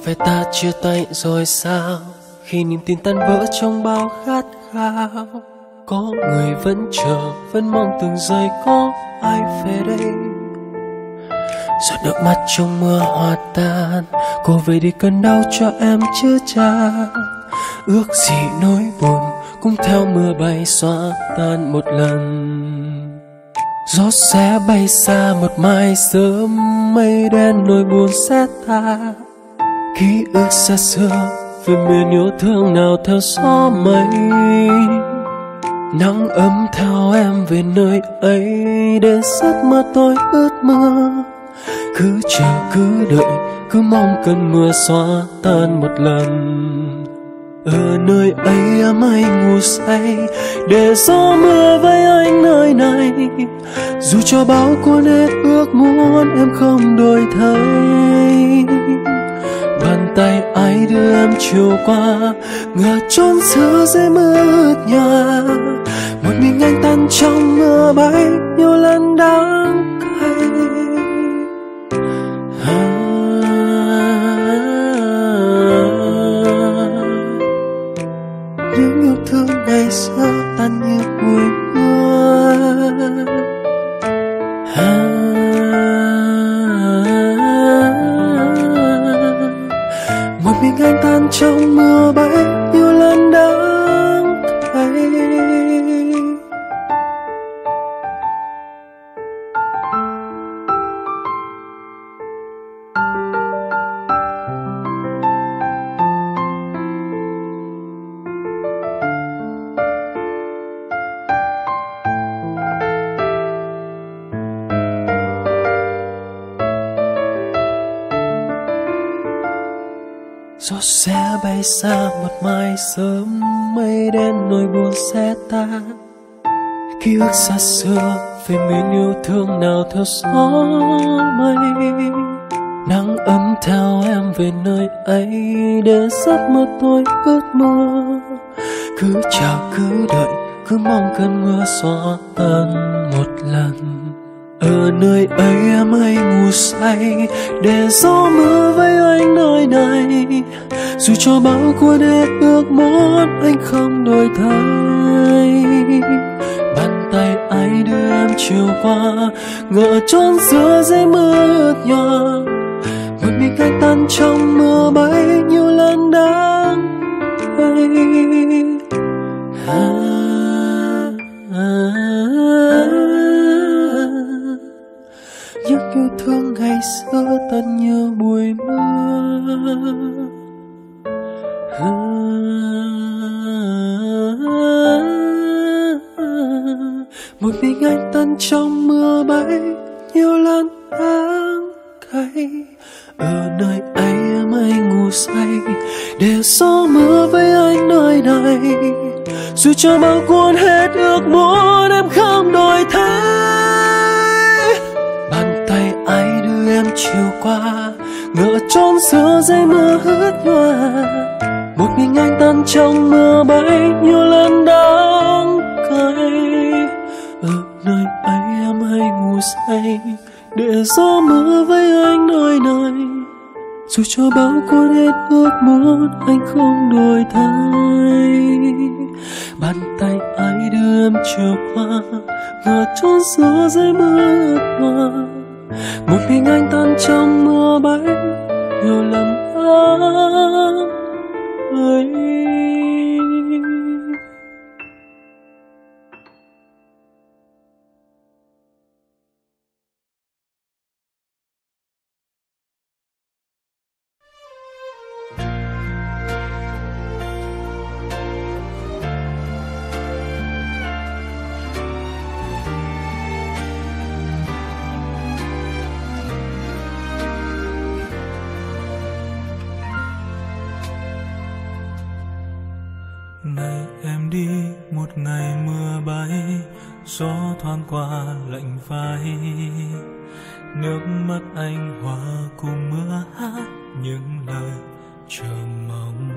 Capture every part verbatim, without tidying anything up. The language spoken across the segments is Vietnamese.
phải ta chia tay rồi sao? Khi niềm tin tan vỡ trong bao khát khao, có người vẫn chờ, vẫn mong từng giây có ai về đây. Giọt nước mắt trong mưa hòa tan, cô về đi cơn đau cho em chữa chan. Ước gì nỗi buồn cũng theo mưa bay xóa tan một lần. Gió sẽ bay xa một mai sớm, mây đen nỗi buồn sẽ tan. Ký ức xa xưa về miền yêu thương nào theo gió mây. Nắng ấm theo em về nơi ấy, để giấc mơ tôi ướt mưa. Cứ chờ cứ đợi, cứ mong cơn mưa xóa tan một lần. Ở nơi ấy em hay ngủ say, để gió mưa với anh nơi này. Dù cho bão cuốn hết ước muốn em không đổi thay. Bàn tay ai đưa em chiều qua, ngỡ trốn giữa dưới mưa ướt nhòa. Một mình anh tan trong mưa bay, nhiều lần đắng cay. Những yêu thương ngày xưa tan như bụi mưa. Một mình anh tan trong mưa bay, nhiều lần đắng cay. Gió sẽ bay xa một mai sớm, mây đen nỗi buồn sẽ tan. Ký ức xa xưa về miền yêu thương nào theo gió mây. Nắng ấm theo em về nơi ấy, để giấc mơ tôi ướt mưa. Cứ chờ cứ đợi, cứ mong cơn mưa xóa tan một lần. Ở nơi ấy em hay ngủ say, để gió mưa với anh nơi này. Dù cho bão cuốn hết ước muốn anh không đổi thay. Bàn tay ai đưa em chiều qua, ngỡ trốn giữa dưới mưa ướt nhòa. Một mình anh tan trong mưa bay, nhiều lần đắng cay. À, à, à. Những yêu thương ngày xưa tan như bụi mưa. À, một mình anh tan trong mưa bay, nhiều lần đắng cay. Ở nơi ấy em hay ngủ say, để gió mưa với anh nơi này. Dù cho bao cuốn hết ước muốn em không đổi thay. Bàn tay ai đưa em chiều qua, ngỡ trốn giữa dưới mưa ướt nhòa. Một mình anh tan trong mưa bay, nhiều lần đắng cay. Ở nơi ấy em hay ngủ say, để gió mưa với anh nơi này. Dù cho bão cuốn hết ước muốn anh không đổi thay. Bàn tay ai đưa em chiều qua, ngỡ trốn giữa dưới mưa ướt nhòa. Một mình anh tan trong mưa bay, nhiều lần đắng cay. Này em đi một ngày mưa bay, gió thoáng qua lạnh vai. Nước mắt anh hòa cùng mưa hát những lời chờ mong.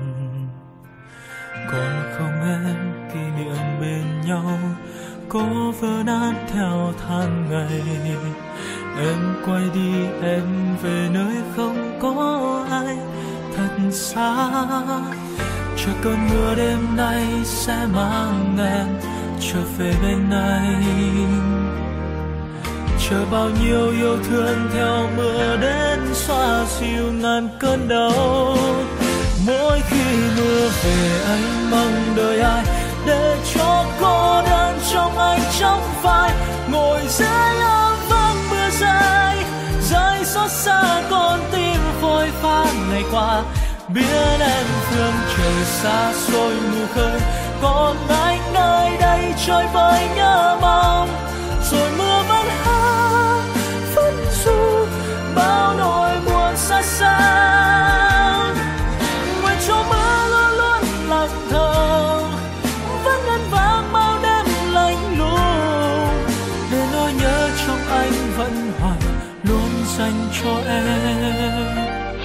Còn không em kỷ niệm bên nhau, có vỡ nát theo tháng ngày. Em quay đi em về nơi không có ai, thật xa. Chờ cơn mưa đêm nay sẽ mang em trở về bên anh. Chờ bao nhiêu yêu thương theo mưa đến xoa dịu ngàn cơn đau. Mỗi khi mưa về anh mong đợi ai để cho cô đơn trong anh trong vai. Ngồi dưới ấm vắng mưa rơi, rơi xót xa con tim phôi pha ngày qua. Biết em phương trời xa xôi mù khơi, còn anh nơi đây trôi với nhớ mong. Rồi mưa vẫn hát vẫn ru bao nỗi buồn xa xa. Nguyện cho mưa luôn luôn lặng thầm, vẫn ngân vang bao đêm lạnh lùng. Để nỗi nhớ trong anh vẫn hoài luôn dành cho em.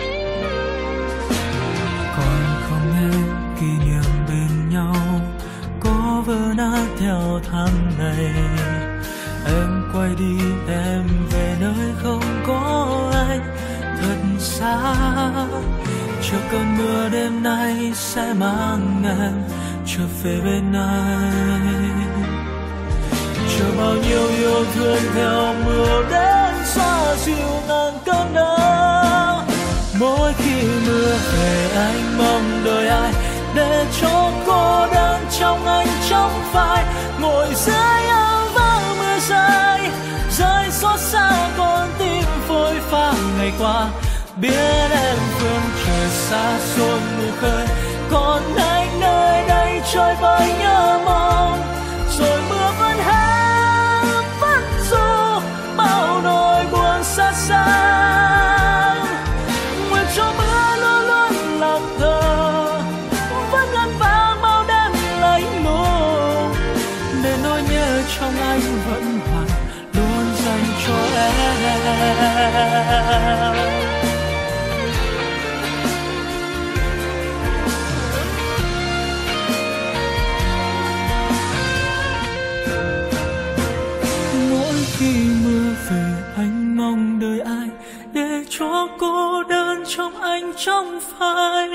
Còn không nghe kỷ niệm bên nhau có vỡ nát theo tháng ngày. Em quay đi em về nơi không có anh thật xa. Chờ cơn mưa đêm nay sẽ mang em trở về bên anh. Chờ bao nhiêu yêu thương theo mưa đến xoa dịu ngàn cơn đau. Mỗi khi mưa về anh mong đợi ai để cho cô đơn trong anh trong vai. Ngồi dưới áo vắng mưa rơi, rơi xót xa con tim phôi pha ngày qua. Biết em phương trời xa xôi mù khơi, còn anh nơi đây trôi với nhớ mong. Rồi mưa vẫn hát vẫn ru bao nỗi buồn xa xa. Nguyện cho mưa luôn luôn lặng thầm, vẫn ngân vang bao đêm lạnh lùng. Để nỗi nhớ trong anh vẫn hoài luôn dành cho em. Cho cô đơn trong anh trong phai.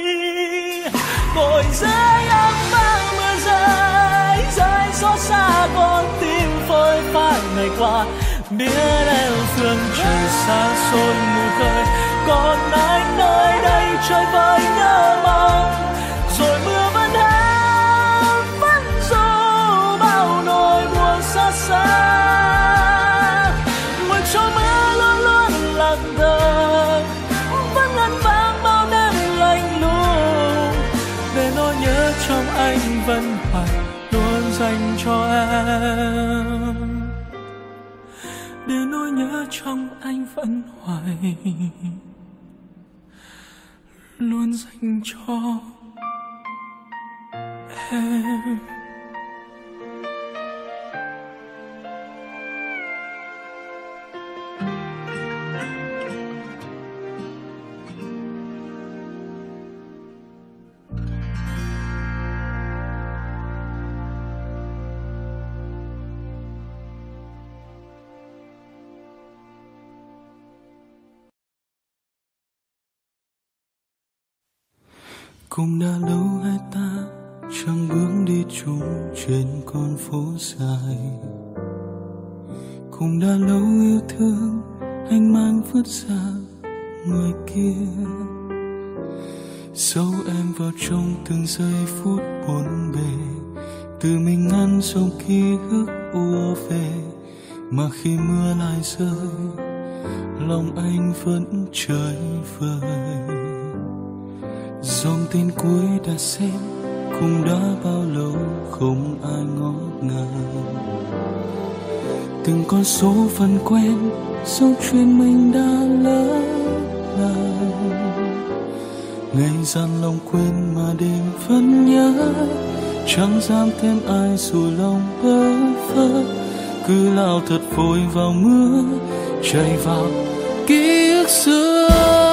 Ngồi dưới ấm vang mưa rơi, rơi xót xa con tim phôi pha ngày qua. Biết em phương trời xa xôi mù khơi, còn anh nơi đây trôi với nhớ mong. Rồi mưa vẫn hát vẫn ru bao nỗi buồn xa xa. Nguyện cho mưa luôn luôn lặng thầm, vẫn ngân vang bao đêm lạnh lùng. Để nỗi nhớ trong anh vẫn hoài luôn dành cho em. Để nỗi nhớ trong anh vẫn hoài luôn dành cho em. Cũng đã lâu hai ta chẳng bước đi chung trên con phố dài. Cũng đã lâu yêu thương anh mang vứt ra người kia. Giấu em vào trong từng giây phút buồn bề, tự mình ngăn dòng ký ức ùa về. Mà khi mưa lại rơi, lòng anh vẫn chơi vơi. Dòng tin cuối đã xem, cũng đã bao lâu không ai ngó ngàng. Từng con số phần quen, dấu chuyện mình đã lỡ làng. Ngày gian lòng quên mà đêm vẫn nhớ, chẳng dám thêm ai dù lòng bơ vơ. Cứ lao thật vội vào mưa, chạy vào ký ức xưa.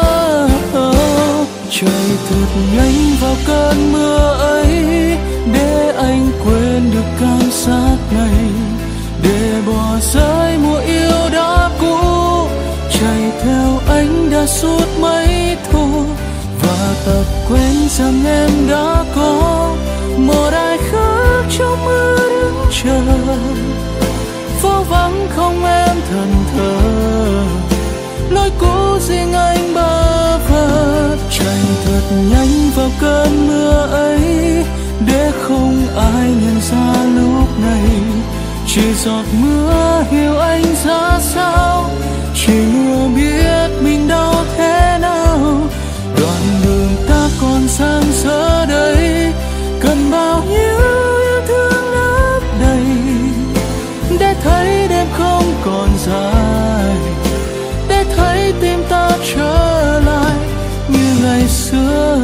Chạy thật nhanh vào cơn mưa ấy, để anh quên được cảm giác này, để bỏ rơi mùa yêu đã cũ. Chạy theo anh đã suốt mấy thu, và ta quên rằng em đã có một ai khác trong mưa đứng chờ. Phố vắng không em thần thờ, lối cũ riêng anh bơ vơ. Chạy thật nhanh vào cơn mưa ấy để không ai nhận ra lúc này. Chỉ giọt mưa hiểu anh ra sao, chỉ mưa biết mình đau thế nào. Đoạn đường ta còn sang giờ đây, cần bao nhiêu yêu thương lấp đầy để thấy đêm không còn dài, để thấy tim ta trở lại như ngày xưa.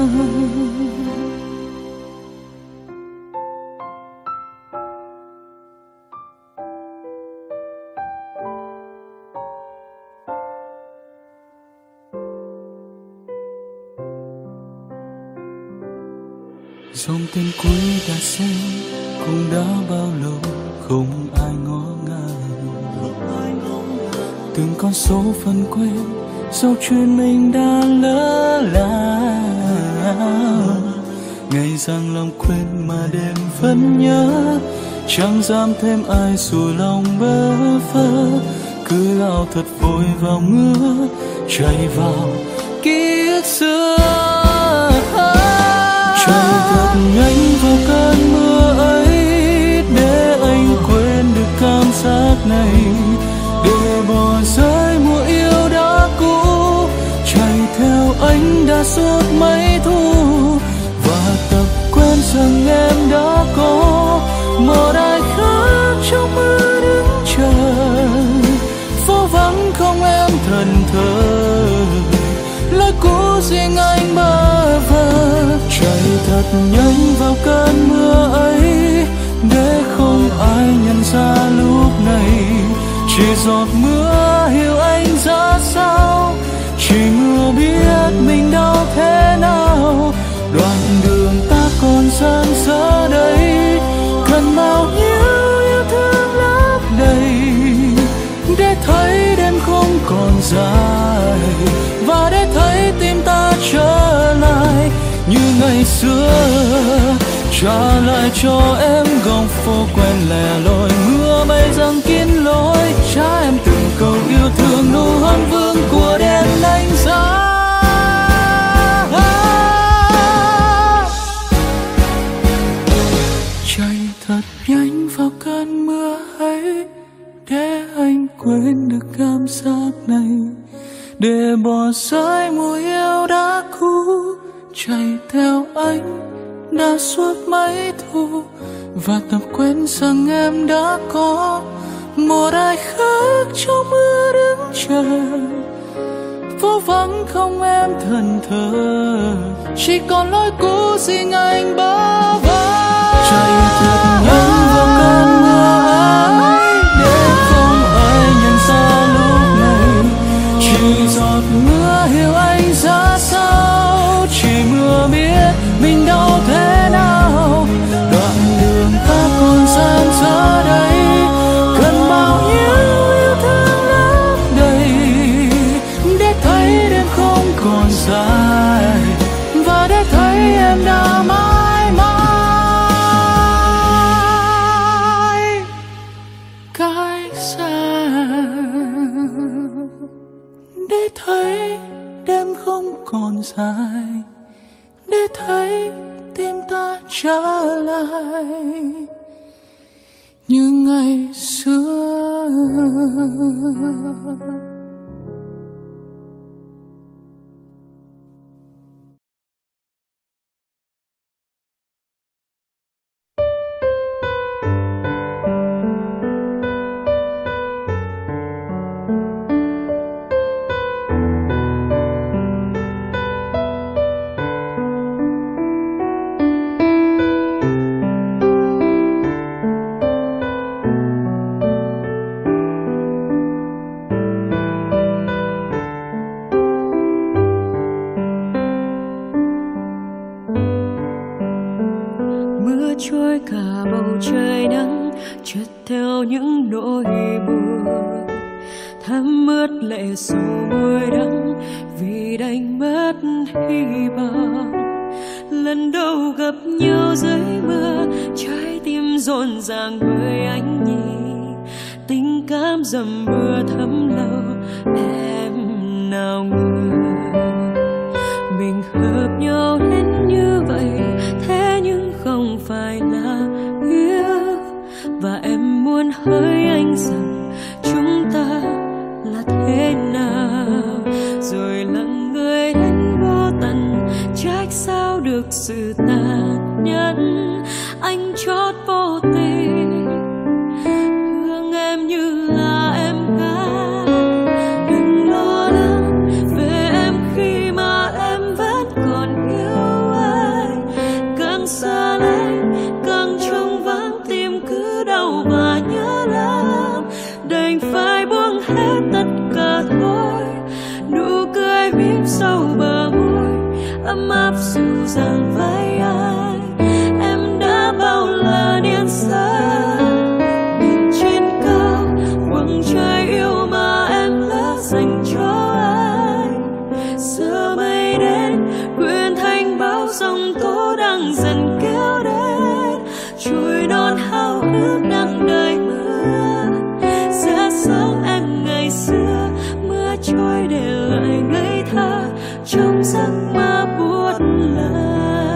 Dòng tên cuối đã xem cũng đã bao lâu không ai ngó ngàng. Từng con số phần quên, dấu chuyện mình đã lỡ làng. Ngày giăng lòng quên mà đêm vẫn nhớ, chẳng dám thêm ai dù lòng bơ vơ. Cứ lao thật vội vào mưa, chạy vào ký ức xưa. Chạy thật nhanh vào cơn mưa ấy để anh quên được cảm giác này, để bỏ rơi mùa yêu đã cũ. Chạy theo anh đã suốt mấy thu, và tập quên rằng em đã có một ai khác trong mưa đứng chờ. Phố vắng không em thần thờ, lối cũ riêng anh bơ vơ. Chạy thật nhanh vào cơn mưa ấy để không ai nhận ra lúc này. Chỉ giọt mưa hiểu anh ra sao, chỉ mưa biết mình đau thế nào. Đoạn đường ta còn gian giờ đây, cần bao nhiêu yêu thương lấp đầy để thấy đêm không còn dài, và để thấy tim ta trở lại như ngày xưa. Trả lại cho em góc phố quen lẻ loi, mưa bay giăng kín lối. Trả em từng câu yêu thương nụ hôn vương của đêm đánh giá. Chạy thật nhanh vào cơn mưa ấy để anh quên được cảm giác này, để bỏ rơi mùa yêu đã cũ. Chạy theo anh đã suốt mấy thu, và tập quên rằng em đã có một ai khác trong mưa đứng chờ. Phố vắng không em thần thờ, chỉ còn lối cũ riêng anh bơ vơ. Chạy thật nhanh vào cơn mưa ấy để không ai nhận ra lúc này. Chỉ giọt mưa hiểu anh ra sao, chỉ mưa biết mình đau thế nào. Đoạn đường ta còn gian giờ đây, cần bao nhiêu yêu thương lấp đầy để thấy đêm không còn dài, và để thấy em đã mãi mãi cách xa. Để thấy đêm không còn dài, để thấy tim ta trở lại như ngày xưa. trôi cả bầu trời nắng trượt theo những nỗi buồn. thấm ướt lệ dù môi đắng vì đánh mất hy vọng. Lần đầu gặp nhau dưới mưa, trái tim rộn ràng với anh nhỉ, tình cảm dầm mưa thấm lâu em nào ngờ mình hợp nhau đến như vậy. Thế nhưng không phải là yêu, và em muốn hỏi anh rằng chúng ta là thế nào, rồi lặng người đến vô tận. Trách sao được sự tàn nhẫn, anh chót vô tình thương em như là em gái. Đừng lo lắng về em khi mà em vẫn còn yêu anh, càng xa lánh càng trống vắng tim cứ đau và nhớ lắm. Đành phải buông hết tất cả thôi, nụ cười mím sâu bờ môi ấm áp dịu dàng với anh. Em đã bao lần yên xa nhìn trên cao khoảng trời yêu mà em lỡ dành cho anh. Giờ mây đến quyện thành bão giông tố đang dần kéo đến, trôi non hao hức đang đợi mưa. Sẽ sống em ngày xưa, mưa trôi để lại ngây thơ trong giấc mơ buốt lạnh.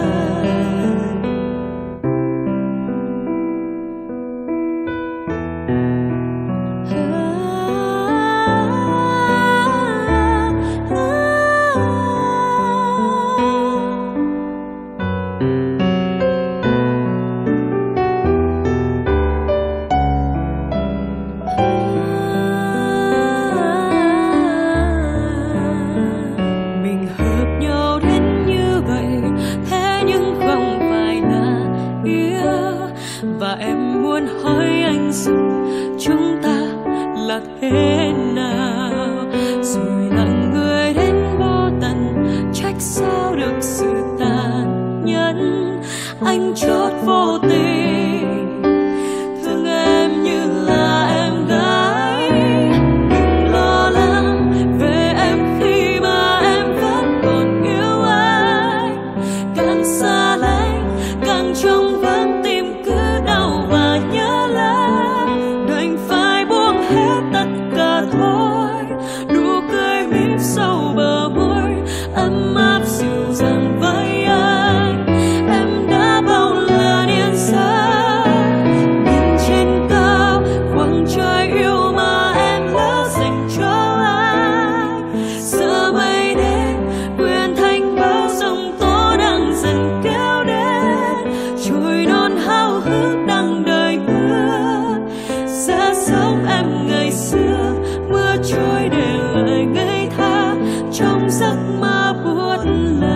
Và em muốn hỏi anh rằng chúng ta là thế nào, rồi lặng người đến vô tận. Trách sao được sự tàn nhẫn, anh chót vô tình thương em như là em gái. Đừng lo lắng về em khi mà em vẫn còn yêu anh, càng xa lánh càng trống vắng tim cứ đau và nhớ lắm. Đành phải buông hết tất cả thôi, nụ cười mím sâu bờ môi ấm áp dịu dàng với anh. Em đã bao lần yên xa nhìn trên cao khoảng trời yêu mà em lỡ dành cho anh. Giờ mây đến quyện thành bão giông tố đang dần kéo đến, trôi non hao hức đang đợi mưa. Sẽ sống em ngày xưa, mưa trôi để lại ngây thơ trong giấc mơ buốt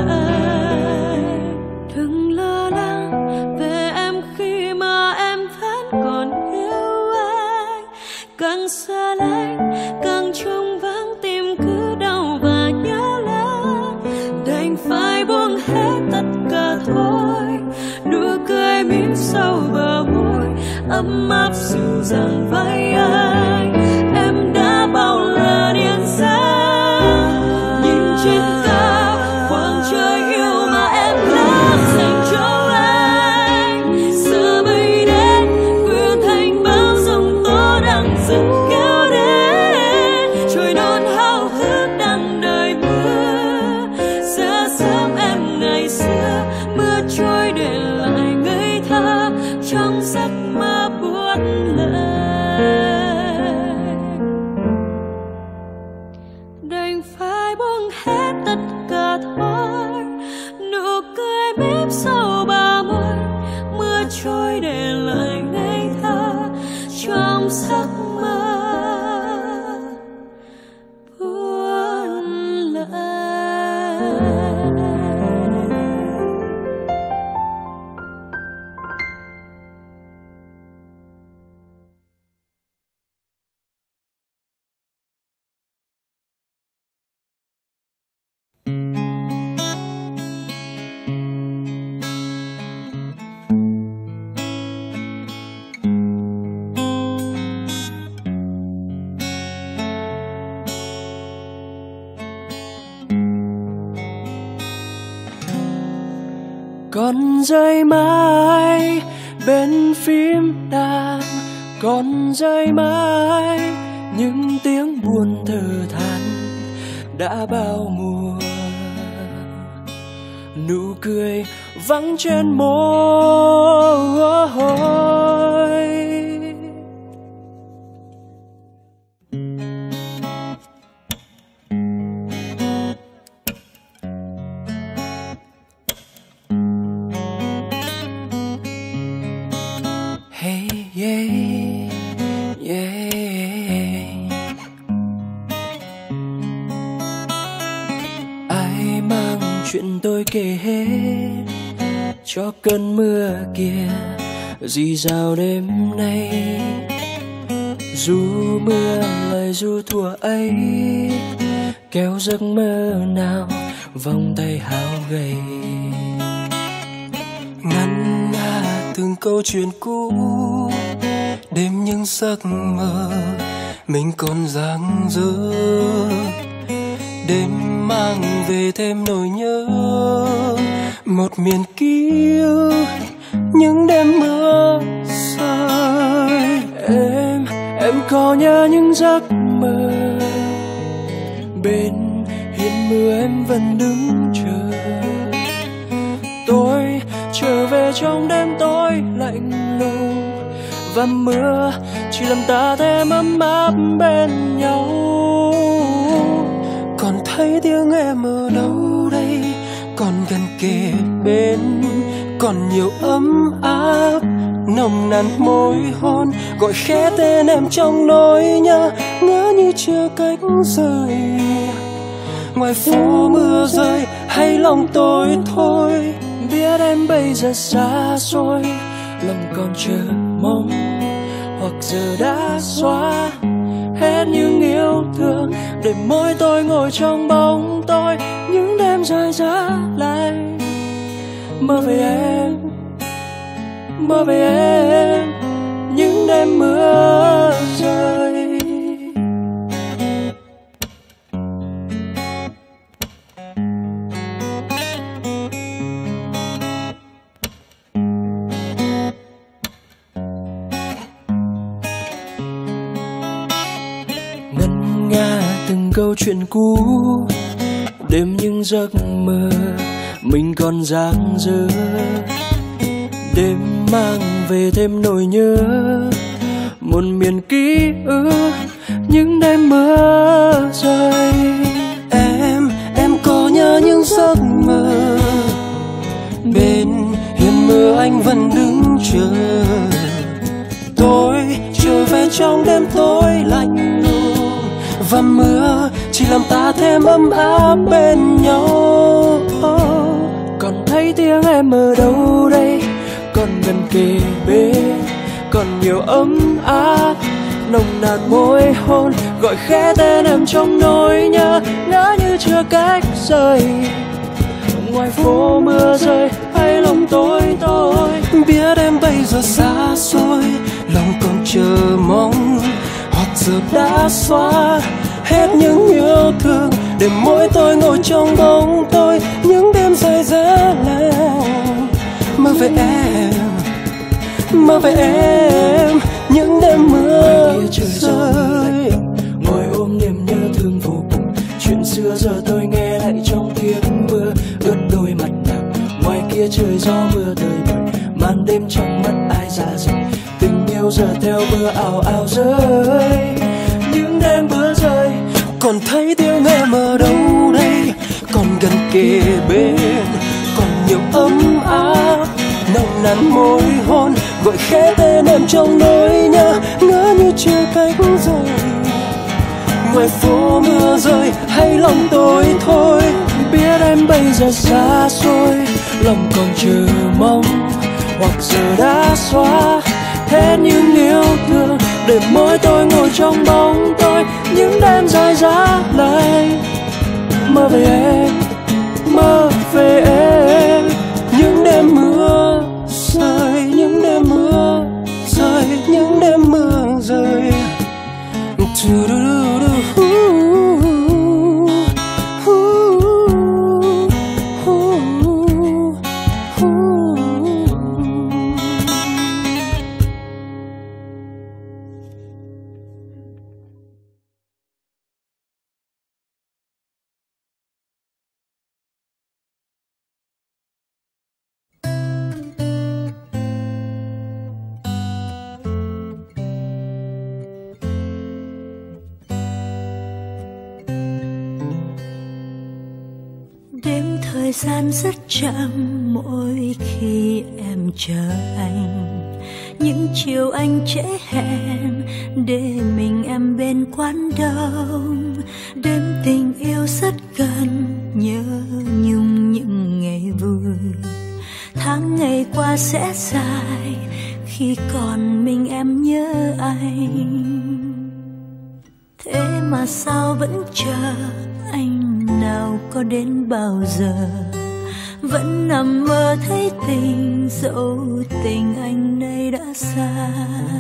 lạnh. Đừng lo lắng về em khi mà em vẫn còn yêu anh, càng xa lánh càng trống vắng tim cứ đau và nhớ lắm. Đành phải buông hết tất cả thôi, nụ cười mím sâu bờ môi ấm áp dịu dàng với anh. Em đã bao lần yên xa nhìn trên cao khoảng trời yêu mà em đã dành cho anh. Giờ mây đến quyện thành bão giông tố đang dần kéo đến, trôi non hao hức đang đợi mưa. Sẽ sớm em ngày xưa, mưa trôi để lại ngây thơ trong giấc mơ buốt lạnh. Còn rơi mãi bên phím đàn, còn rơi mãi những tiếng buồn thở than đã bao mùa. Nụ cười vắng trên môi. Hey yeah, yeah. Ai mang chuyện tôi kể hết cho cơn mưa kia rì rào đêm nay. Dù mưa lời ru thuở ấy, kéo giấc mơ nào vòng tay hao gầy. Ngân nga từng câu chuyện cũ, đêm những giấc mơ mình còn dang dở. Đêm mang về thêm nỗi nhớ, một miền ký ức những đêm mưa rơi. Em, em có nhớ những giấc mơ bên hiên mưa em vẫn đứng chờ. Tôi trở về trong đêm tối lạnh lùng, và mưa chỉ làm ta thêm ấm áp bên nhau. Còn thấy tiếng em ở đâu đây, còn gần kề bên, còn nhiều ấm áp nồng nàn môi hôn, gọi khẽ tên em trong nỗi nhớ, ngỡ như chưa cách rời. Ngoài phố mưa rơi hay lòng tôi thôi, biết em bây giờ xa xôi, lòng còn chờ mong, hoặc giờ đã xóa hết những yêu thương, để mỗi tôi ngồi trong bóng tôi những đêm dài giá lạnh. Mơ về em, mơ về em, những đêm mưa rơi. Ngân nga từng câu chuyện cũ, đêm những giấc mơ mình còn dang dở. Đêm mang về thêm nỗi nhớ, một miền ký ức những đêm mưa rơi. Em, em có nhớ những giấc mơ bên hiên mưa anh vẫn đứng chờ. Tôi trở về trong đêm tối lạnh lùng, và mưa chỉ làm ta thêm ấm áp bên nhau. Còn thấy tiếng em ở đâu đây, còn gần kề bên, còn nhiều ấm áp nồng nàn môi hôn, gọi khẽ tên em trong nỗi nhớ, ngỡ như chưa cách rời. Ngoài phố mưa rơi hay lòng tôi tôi, biết em bây giờ xa xôi, lòng còn chờ mong, hoặc giờ đã xóa hết những yêu thương, để mỗi tôi ngồi trong bóng tôi những đêm dài giá lạnh. Mơ về em, mơ về em, những đêm mưa rơi. Ngồi ôm niềm nhớ thương vô cùng, chuyện xưa giờ tôi nghe lại trong tiếng mưa ướt đôi mặt nào. Ngoài kia trời gió mưa tơi bời, màn đêm trong mắt ai ra rời. Tình yêu giờ theo mưa ào ào rơi, những đêm mưa rơi. Còn thấy tiếng em ở đâu đây, còn gần kề bên, còn nhiều ấm áp nồng nàn môi hôn, gọi khẽ tên em trong nỗi nhớ, ngỡ như chưa cách rời. Ngoài phố mưa rơi hay lòng tôi thôi, biết em bây giờ xa xôi, lòng còn chờ mong, hoặc giờ đã xóa hết những yêu thương, để mỗi tôi ngồi trong bóng tôi những đêm dài giá lạnh. Mơ về em, mơ về em, những đêm mưa rơi, những đêm mưa rơi, những đêm mưa rơi. Ooh. thời gian rất chậm mỗi khi em chờ anh. Những chiều anh trễ hẹn để mình em bên quán đông. Đêm tình yêu rất gần, nhớ nhung những ngày vui. Tháng ngày qua sẽ dài khi còn mình em nhớ anh. Thế mà sao vẫn chờ anh, nào có đến bao giờ. Vẫn nằm mơ thấy tình, dẫu tình anh nay đã xa.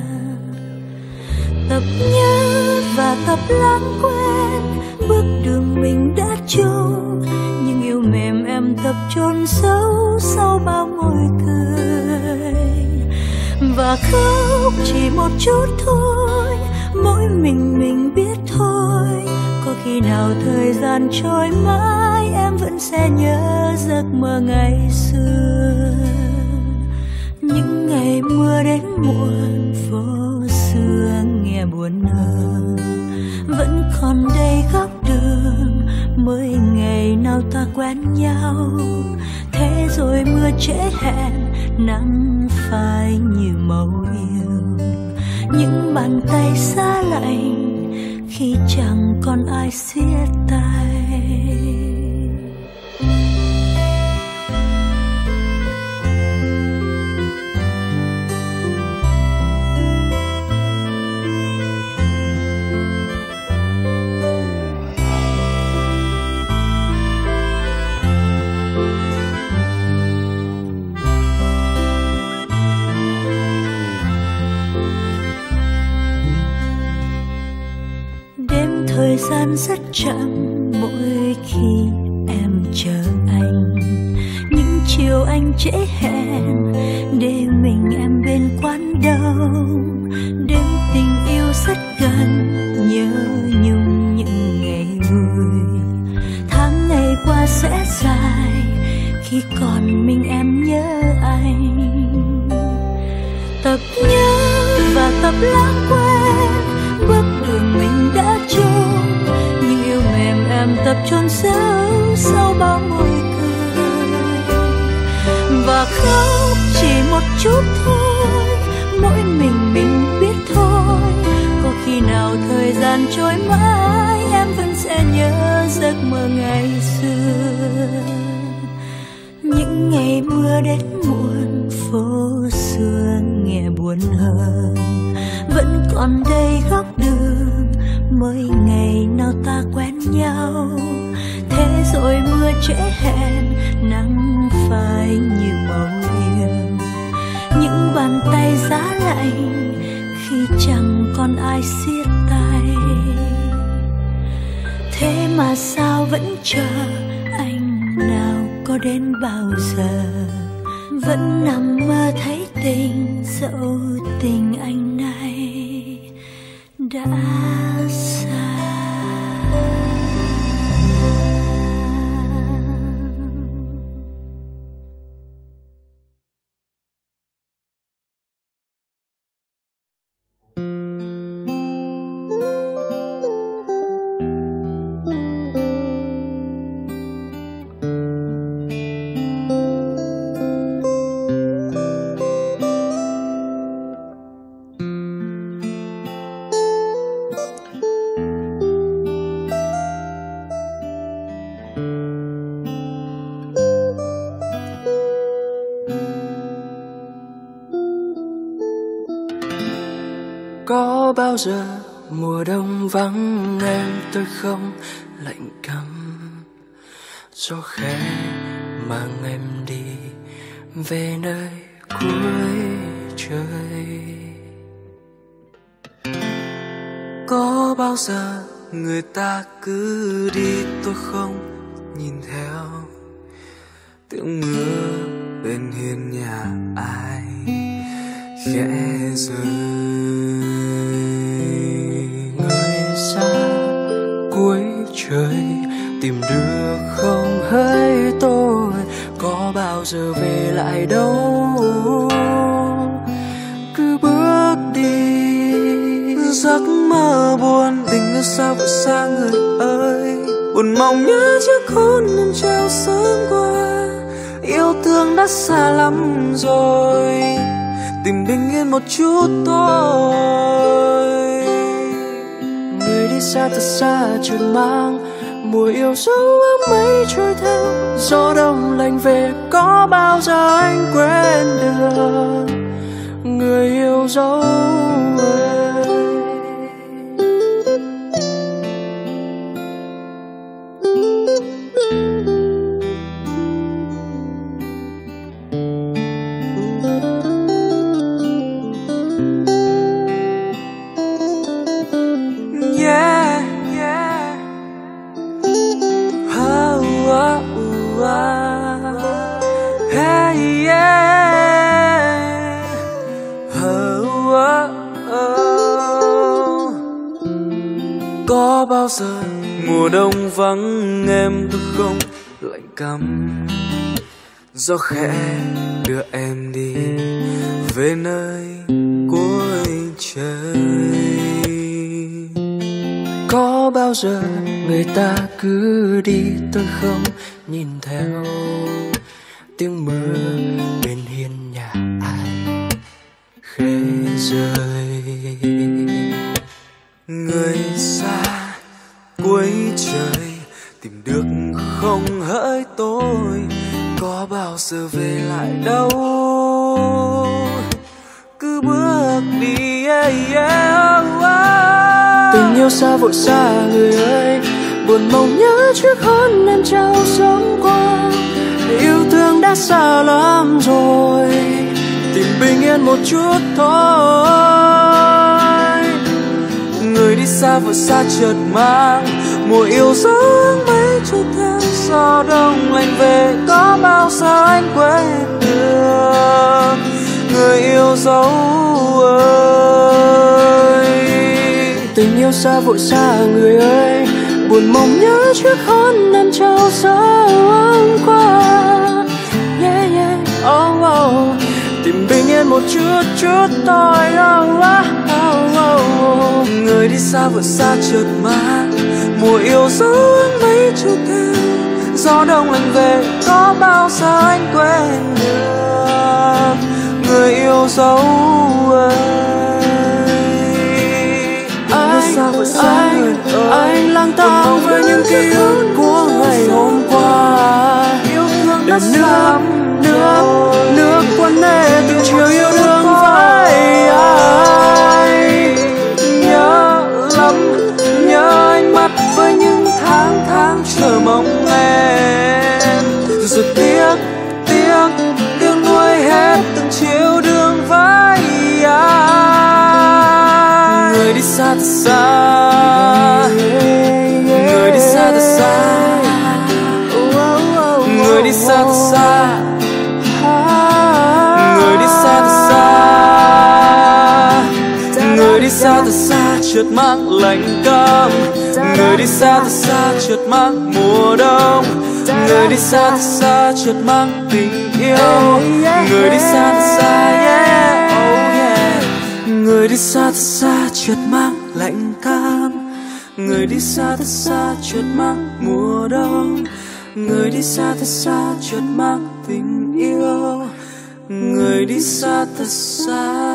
Tập nhớ và tập lãng quên bước đường mình đã chung. Nhưng yêu mềm em tập chôn sâu sau bao môi cười. Và khóc chỉ một chút thôi, mỗi mình mình biết thôi. Có khi nào thời gian trôi mãi em vẫn sẽ nhớ giấc mơ ngày xưa. Những ngày mưa đến muộn phố xưa nghe buồn hơn. Vẫn còn đây góc đường mới ngày nào ta quen nhau. Thế rồi mưa trễ hẹn, nắng phai như màu yêu. Những bàn tay xa lạnh khi chẳng còn ai siết tay. Thời gian rất chậm mỗi khi em chờ anh. Những chiều anh trễ hẹn để mình em bên quán đông. Đêm tình yêu rất gần, nhớ nhung những ngày vui. Tháng ngày qua sẽ dài khi còn mình em nhớ anh. Tập nhớ và tập lãng quên bước đường mình đã chung. Nhưng yêu mềm em tập chôn sâu sau bao môi cười. Và khóc chỉ một chút thôi, mỗi mình mình biết thôi. Có khi nào thời gian trôi mãi em vẫn sẽ nhớ giấc mơ ngày xưa. Những ngày mưa đến muộn phố xưa nghe buồn hơn. Vẫn còn đây góc đường mới ngày nào ta quen nhau. Thế rồi mưa trễ hẹn, nắng phai như màu yêu. Những bàn tay giá lạnh khi chẳng còn ai siết tay. Thế mà sao vẫn chờ anh, nào có đến bao giờ. Vẫn nằm mơ thấy tình, dẫu tình anh nay đã xa. Có bao giờ mùa đông vắng em tôi không lạnh căm, gió khẽ mang em đi về nơi cuối trời. Có bao giờ người ta cứ đi tôi không nhìn theo, tiếng mưa bên hiên nhà ai khẽ rơi. Người xa cuối trời tìm được không hỡi tôi, có bao giờ về lại đâu. Cứ bước đi giấc mơ buồn, tình yêu sao vội xa người ơi. buồn mong nhớ chiếc hôn em trao sớm qua. Yêu thương đã xa lắm rồi, tìm bình yên một chút thôi. Người đi xa thật xa chợt mang mùa yêu dấu ấm ấy trôi theo gió đông lạnh về. Có bao giờ anh quên được người yêu dấu ơi. Có bao giờ mùa đông vắng em thức không lạnh căm, gió khẽ đưa em đi về nơi cuối trời. Có bao giờ người ta cứ đi tôi không nhìn theo tiếng mưa bên hiên nhà ai khẽ rơi. Người xa cuối trời tìm được không hỡi tôi, có bao giờ về lại đâu, cứ bước đi. Yeah, yeah, oh. Tình yêu xa vội xa người ơi, buồn mong nhớ chiếc hôn em trao sớm qua. Yêu thương đã xa lắm rồi, tìm bình yên một chút thôi. Người đi xa vội xa chợt mang mùa yêu dấu mấy trôi theo gió đông lạnh về. Có bao giờ anh quên được người yêu dấu ơi. Tình yêu xa vội xa người ơi, buồn mong nhớ chiếc hôn em trao sớm qua. Yeah, yeah, oh, oh. Tìm bình yên một chút chút thôi. Oh, oh, oh, oh. Người đi xa vội xa chợt mang mùa yêu dấu mấy trôi theo gió đông lạnh về. Có bao giờ anh quên được người yêu dấu ơi. Anh, anh, anh lang thang với những ký ức của ngày hôm qua. Yêu thương đã xa nước, nước quân nề từ chiều yêu đương với ai. Nhớ lắm, nhớ ánh mắt với những tháng tháng chờ mong em. Rồi tiếc, tiếc, tiếc nuối hết từng chiều đường với ai. Người đi xa thật xa, người đi xa thật xa, người đi xa thật xa, người đi xa thật xa, người đi xa thật xa chợt mang lạnh căm. Người đi xa thật xa chợt mang mùa đông. Người đi xa thật xa chợt mang tình yêu. Người đi xa thật xa, yeah, oh yeah. Người đi xa thật xa chợt mang lạnh cam. Người đi xa thật xa chợt mang mùa đông. Người đi xa thật xa chợt mang tình yêu. Người đi xa thật xa.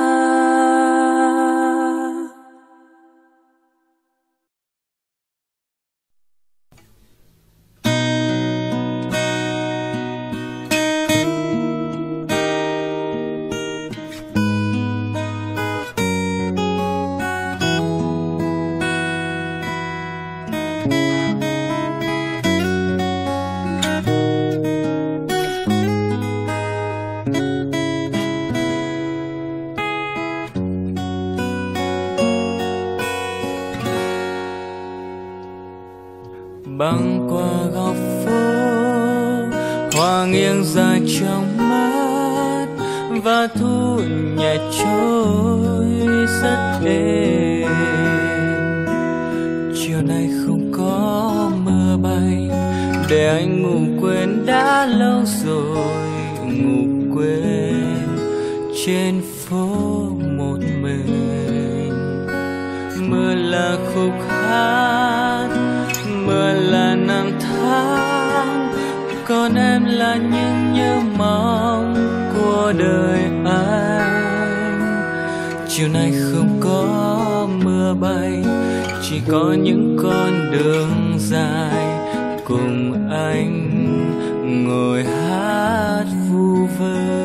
Băng qua góc phố, hoa nghiêng dài trong mắt và thu nhẹ trôi rất êm. Chiều nay không có mưa bay, để anh ngủ quên đã lâu rồi, ngủ quên trên phố một mình. Mưa là khúc hát, mưa là năm tháng, còn em là những nhớ mong của đời anh. Chiều nay không có mưa bay, chỉ có những con đường dài cùng anh ngồi hát vu vơ.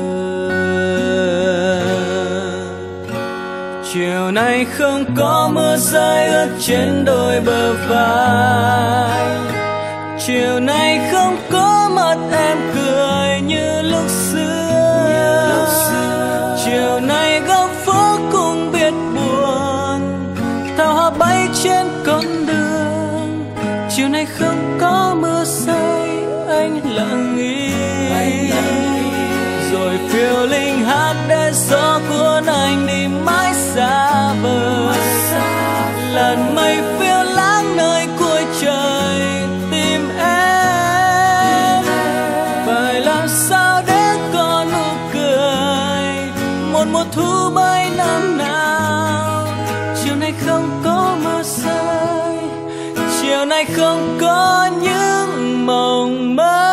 Chiều nay không có mưa rơi ướt trên đôi bờ vai, chiều nay không có mặt em cười như lúc xưa. Chiều nay góc phố cũng biết buồn, thao hoa bay trên con đường. Chiều nay không có mưa rơi, anh lặng im, rồi phiêu linh hát để gió cuốn anh đi mãi xa vời. Làn mây phiêu lãng nơi cuối trời tìm em, phải làm sao để có nụ cười một mùa thu mấy năm nào. Chiều nay không có mưa rơi, chiều nay không có những mộng mơ.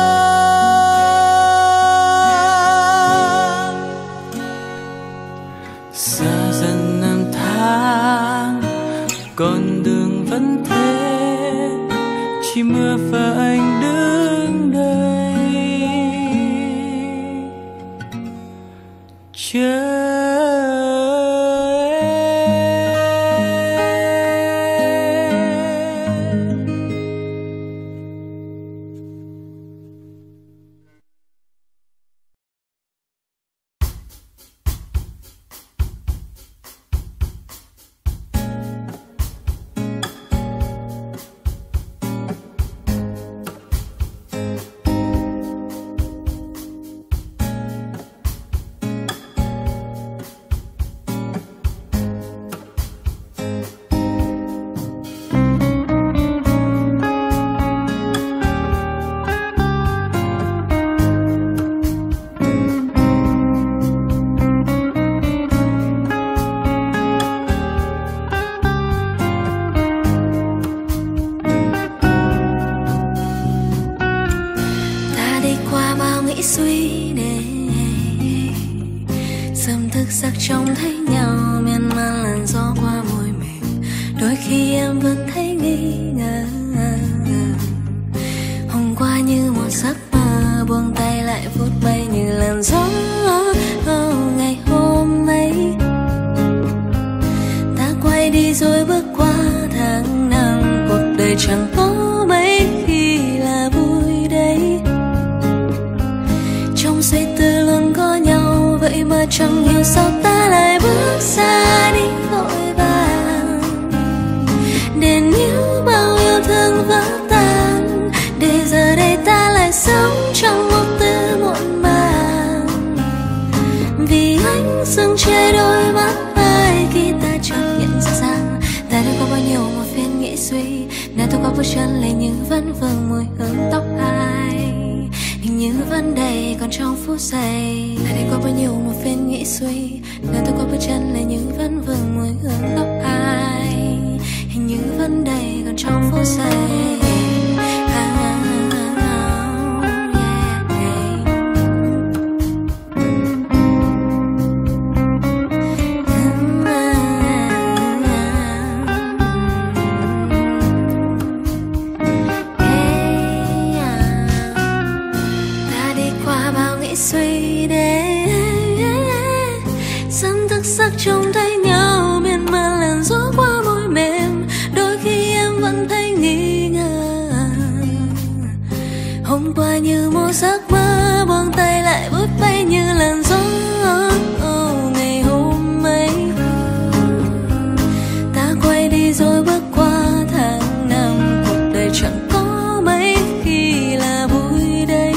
Xa dần năm tháng, con đường vẫn thế, chỉ mưa và anh đứng đây chờ. Sắc trông thấy nhau miên man làn gió qua môi mềm, đôi khi em vẫn thấy nghi ngờ. Hôm qua như một giấc mơ, buông tay lại vút bay như làn gió. Oh, ngày hôm ấy ta quay đi rồi bước qua tháng năm, cuộc đời chẳng có mấy khi là vui đấy. Trong suy tư luôn có nhau, vậy mà chẳng hiểu sao ta lại bước xa đi vội vàng, để níu bao yêu thương vỡ tan, để giờ đây ta lại sống trong một tư muộn màng. Vì anh dừng che đôi mắt ai khi ta chợt nhận ra rằng ta đã có bao nhiêu một phiên nghĩ suy, nơi tôi có bước chân lên nhưng vẫn vương mùi hương tóc ai. Hình như vấn đề còn trong phút giây, ta đi qua bao nhiêu một phiên nghĩ suy, nơi tôi qua bước chân lại nhưng vẫn vương mùi hương tóc ai. Hình như vấn đề còn trong phút giây. Suy để sân thức sắc trông thấy nhau miên man làn gió qua môi mềm, đôi khi em vẫn thấy nghi ngờ. Hôm qua như một giấc mơ, buông tay lại vút bay như làn gió. Oh, ngày hôm ấy ta quay đi rồi bước qua tháng năm, cuộc đời chẳng có mấy khi là vui đấy.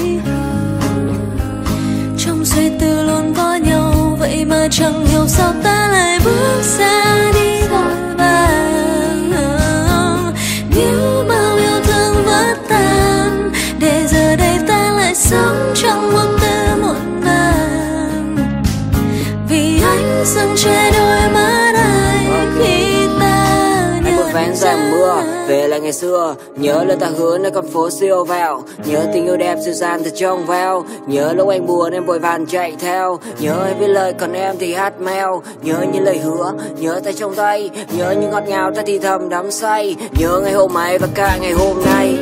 Suy tư luôn có nhau, vậy mà chẳng hiểu sao ta lại bước xa đi vội vàng. Nếu bao yêu thương vỡ tan, để giờ đây ta lại sống trong một tư muộn màng. Vì anh dừng che đôi mắt ai khi ta anh một vén rèm mưa về lại lại ngày xưa. Nhớ lời ta hứa nơi con phố siêu vào, nhớ tình yêu đẹp dịu dàng từ trong veo. Nhớ lúc anh buồn em vội vàng chạy theo, nhớ em viết lời còn em thì hát meo. Nhớ những lời hứa, nhớ tay trong tay, nhớ những ngọt ngào ta thì thầm đắm say. Nhớ ngày hôm ấy và cả ngày hôm nay.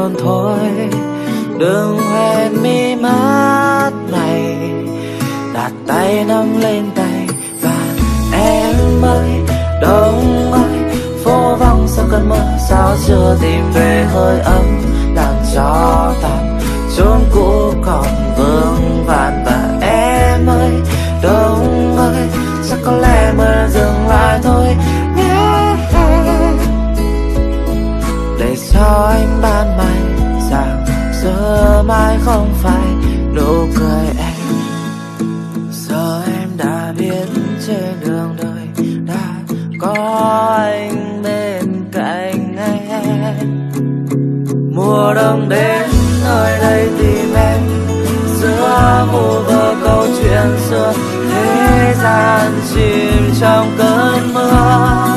buồn thôi. Đừng hoen mi mắt này, đặt tay nâng lên tay và em ơi, đông ơi, phố vắng sau cơn mưa, sao chưa tìm về hơi ấm làm cho tàn chốn cũ còn vương vàn. Và em ơi, đông ơi, chắc có lẽ mưa dừng lại thôi nhé, để cho anh ban mai rằng giờ mai không phải nụ cười em. Giờ em đã biết trên đường đời đã có anh bên cạnh em. Mùa đông đến nơi đây tìm em, giữa mù vơ câu chuyện xưa, thế gian chìm trong cơn mưa.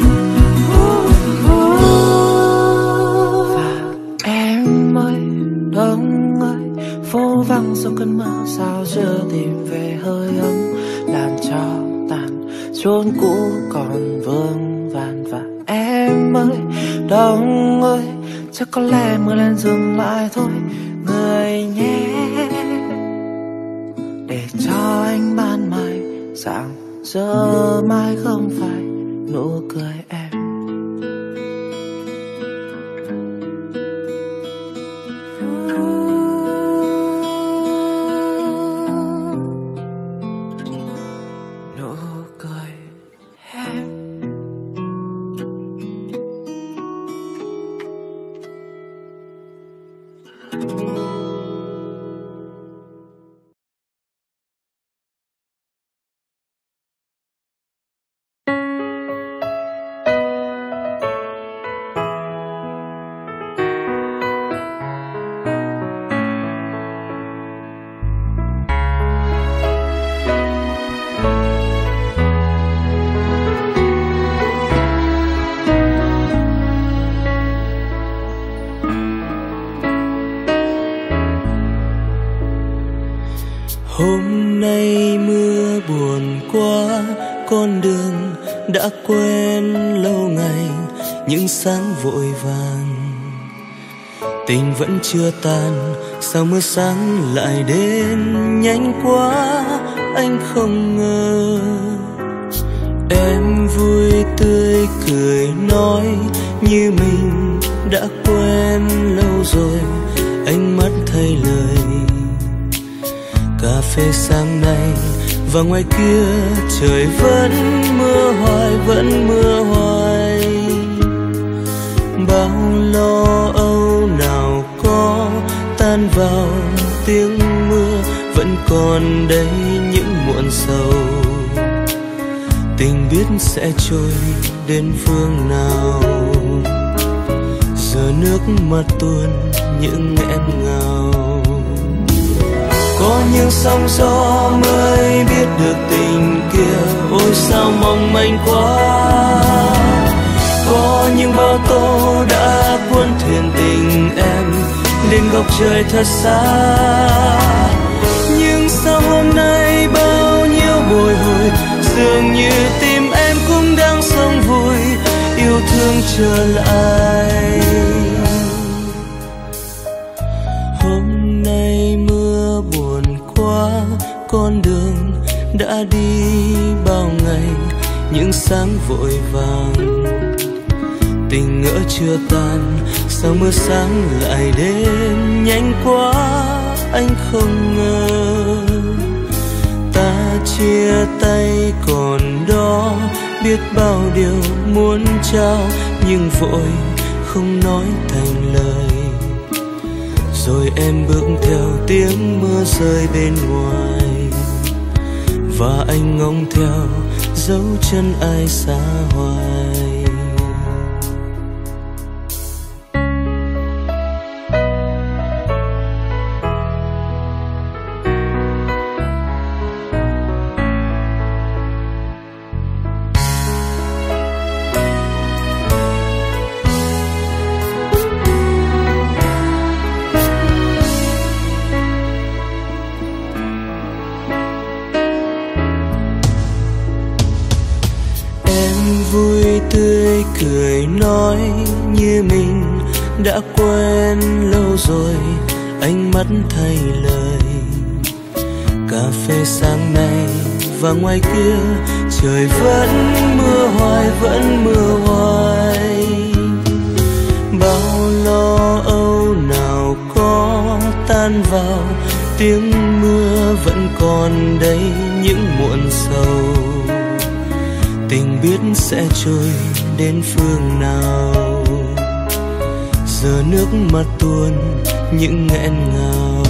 Và em ơi, đông ơi, phố vắng sau cơn mưa, sao chưa tìm về hơi ấm làm cho tàn chốn cũ còn vương vàn. Và em ơi, đông ơi, chắc có lẽ mưa lên dừng lại thôi người nhé, để cho anh ban mai rằng giờ mai không phải nụ cười em. Hôm nay mưa buồn quá, con đường đã quen lâu ngày, những sáng vội vàng. Tình vẫn chưa tan, sao mưa sáng lại đến nhanh quá, anh không ngờ. Em vui tươi cười nói như mình đã quen lâu rồi, ánh mắt thay lời. Cà phê sáng nay và ngoài kia trời vẫn mưa hoài, vẫn mưa hoài. Bao lo âu nào có tan vào tiếng mưa, vẫn còn đây những muộn sầu. Tình biết sẽ trôi đến phương nào, giờ nước mắt tuôn những nghẹn ngào. Có những sóng gió mới biết được tình kia, ôi sao mong manh quá. Có những bão tố đã cuốn thuyền tình em lên góc trời thật xa. Nhưng sao hôm nay bao nhiêu bồi hồi, dường như tim em cũng đang sống vui, yêu thương trở lại. Hôm nay mưa buồn quá, con đường đã đi bao ngày, những sáng vội vàng. Tình ngỡ chưa tan, sao mưa sáng lại đến nhanh quá, anh không ngờ. Ta chia tay còn đó, biết bao điều muốn trao, nhưng vội không nói thành lời. Rồi em bước theo tiếng mưa rơi bên ngoài, và anh ngóng theo dấu chân ai xa hoài. Vui tươi cười nói như mình đã quen lâu rồi, ánh mắt thay lời. Cà phê sáng nay và ngoài kia trời vẫn mưa hoài, vẫn mưa hoài. Bao lo âu nào có tan vào, tiếng mưa vẫn còn đây những muộn sầu. Tình biết sẽ trôi đến phương nào, giờ nước mắt tuôn những nghẹn ngào.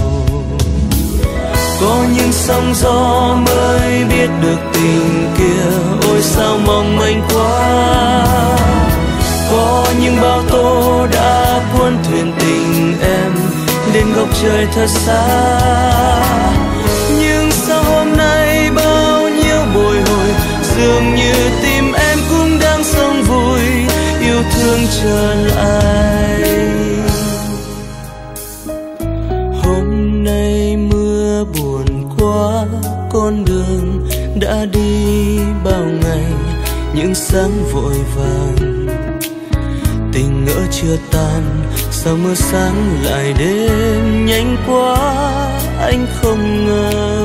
Có những sóng gió mới biết được tình kia, ôi sao mong manh quá. Có những bão tố đã cuốn thuyền tình em đến góc trời thật xa. Nhưng sao hôm nay bao nhiêu bồi hồi, dường như tim em cũng đang sống vui, yêu thương trở lại. Hôm nay mưa buồn quá, con đường đã đi bao ngày, những sáng vội vàng. Tình ngỡ chưa tan, sao mưa sáng lại đến nhanh quá, anh không ngờ.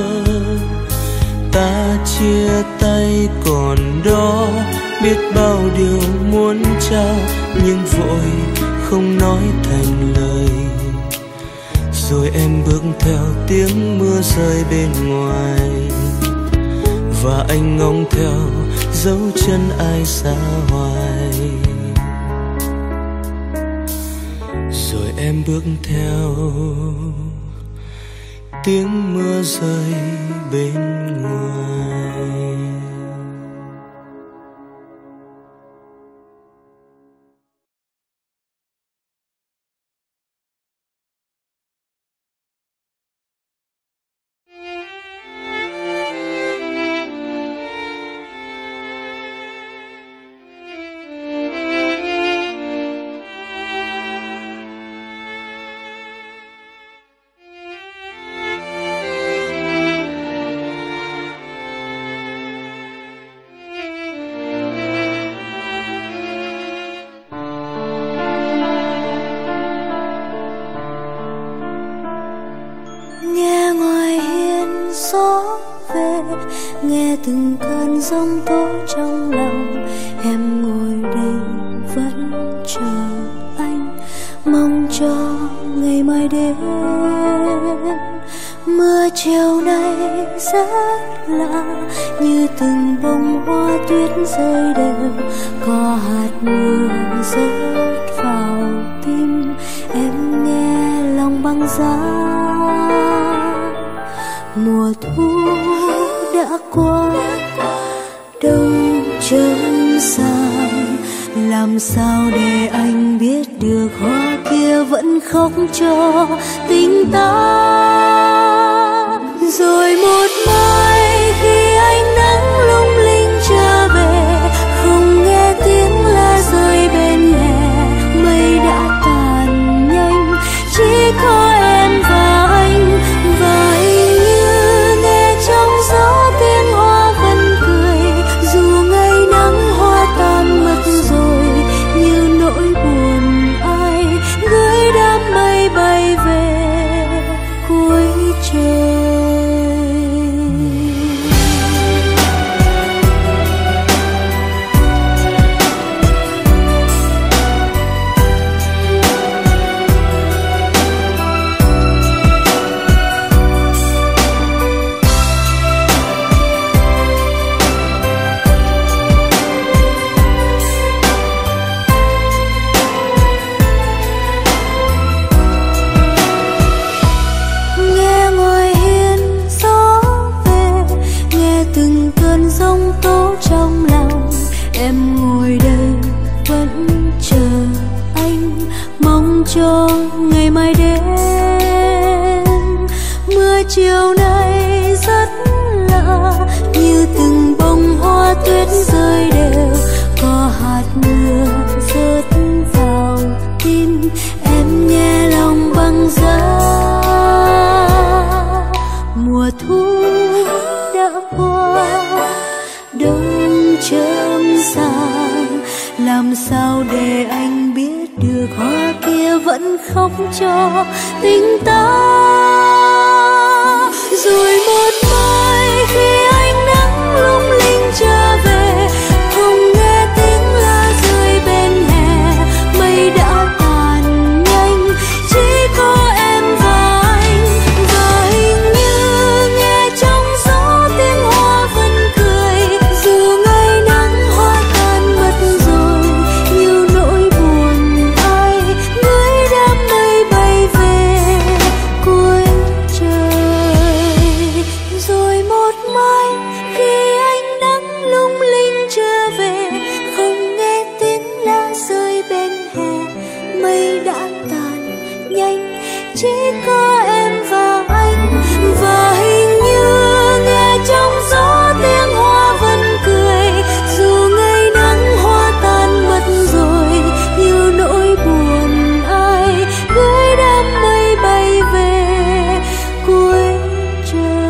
Ta chia tay còn đó, biết bao điều muốn trao, nhưng vội không nói thành lời. Rồi em bước theo tiếng mưa rơi bên ngoài, và anh ngóng theo dấu chân ai xa hoài. Rồi em bước theo tiếng mưa rơi bên ngoài. Nghe từng cơn giông tố trong lòng, em ngồi đây vẫn chờ anh, mong cho ngày mai đến. Mưa chiều nay rất lạ, như từng bông hoa tuyết rơi đều, có hạt mưa rớt vào tim em, nghe lòng băng giá. Mùa thu đã qua, đông chớm sang, làm sao để anh biết được hoa kia vẫn khóc cho tình ta. Rồi một mai khi ánh nắng lung linh trở về, không nghe tiếng lá rơi bên hè, mây đã tàn nhanh, chỉ có em và anh. Và hình như nghe trong gió tiếng hoa vẫn cười, dù ngày nắng hoa tan mất rồi, như nỗi buồn ai gửi đám mây bay về cuối trời. Cho ngày mai đến. Mưa chiều nay rất lạ, như từng bông hoa tuyết rơi đều, có hạt mưa rớt vào tim em, nghe lòng băng giá. Mùa thu đã qua, đông chớm sang, làm sao để anh biết được hoa kia xưa vẫn khóc cho tình ta. Rồi một mai khi ánh nắng lung linh trở về, không nghe tiếng lá rơi bên hè, mây đã tàn nhanh, chỉ có em và anh. Và hình như nghe trong gió tiếng hoa vẫn cười, dù ngày nắng hoa tan mất rồi, nhiều nỗi buồn ai gửi đám mây bay về cuối trời. Rồi một mai khi ánh nắng lung linh trở về, không nghe tiếng lá rơi bên hè, mây đã tàn nhanh, chỉ có em và anh. Và hình như nghe trong gió tiếng hoa vẫn cười, dù ngày nắng hoa tan mất rồi, nhiều nỗi buồn ai gửi đám mây bay về cuối trời.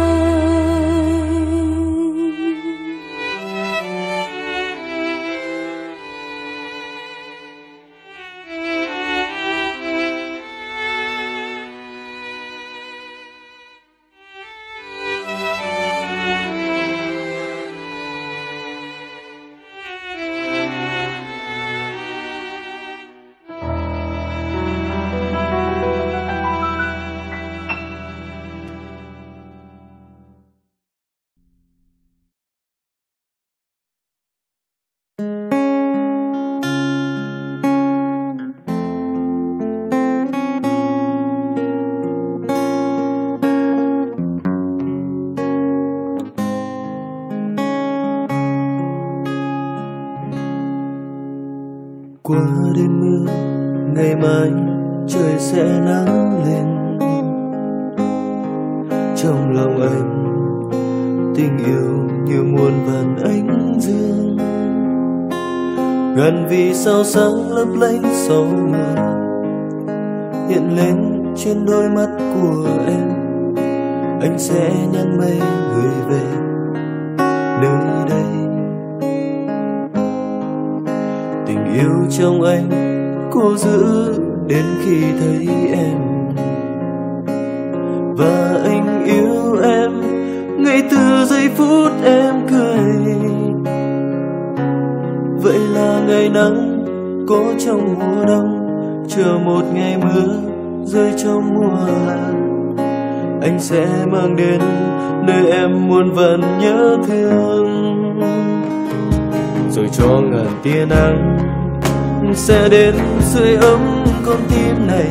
Qua đêm mưa, ngày mai trời sẽ nắng lên. Trong lòng anh, tình yêu như muôn vàn ánh dương, ngàn vì sao sáng lấp lánh sau mưa, hiện lên trên đôi mắt của em. Anh sẽ nhắn mây gửi về nơi đây. Tình yêu trong anh cố giữ đến khi thấy em, và anh yêu em ngay từ giây phút em cười. Vậy là ngày nắng có trong mùa đông, chờ một ngày mưa rơi trong mùa hạ. Anh sẽ mang đến nơi em muôn vàn nhớ thương, rồi cho ngàn tia nắng sẽ đến sưởi ấm con tim này.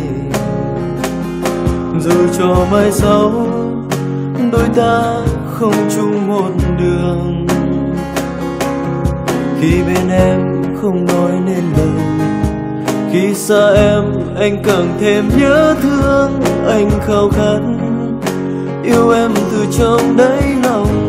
Dù cho mai sau đôi ta không chung một đường, khi bên em không nói nên lời, khi xa em anh càng thêm nhớ thương. Anh khao khát yêu em từ trong đáy lòng,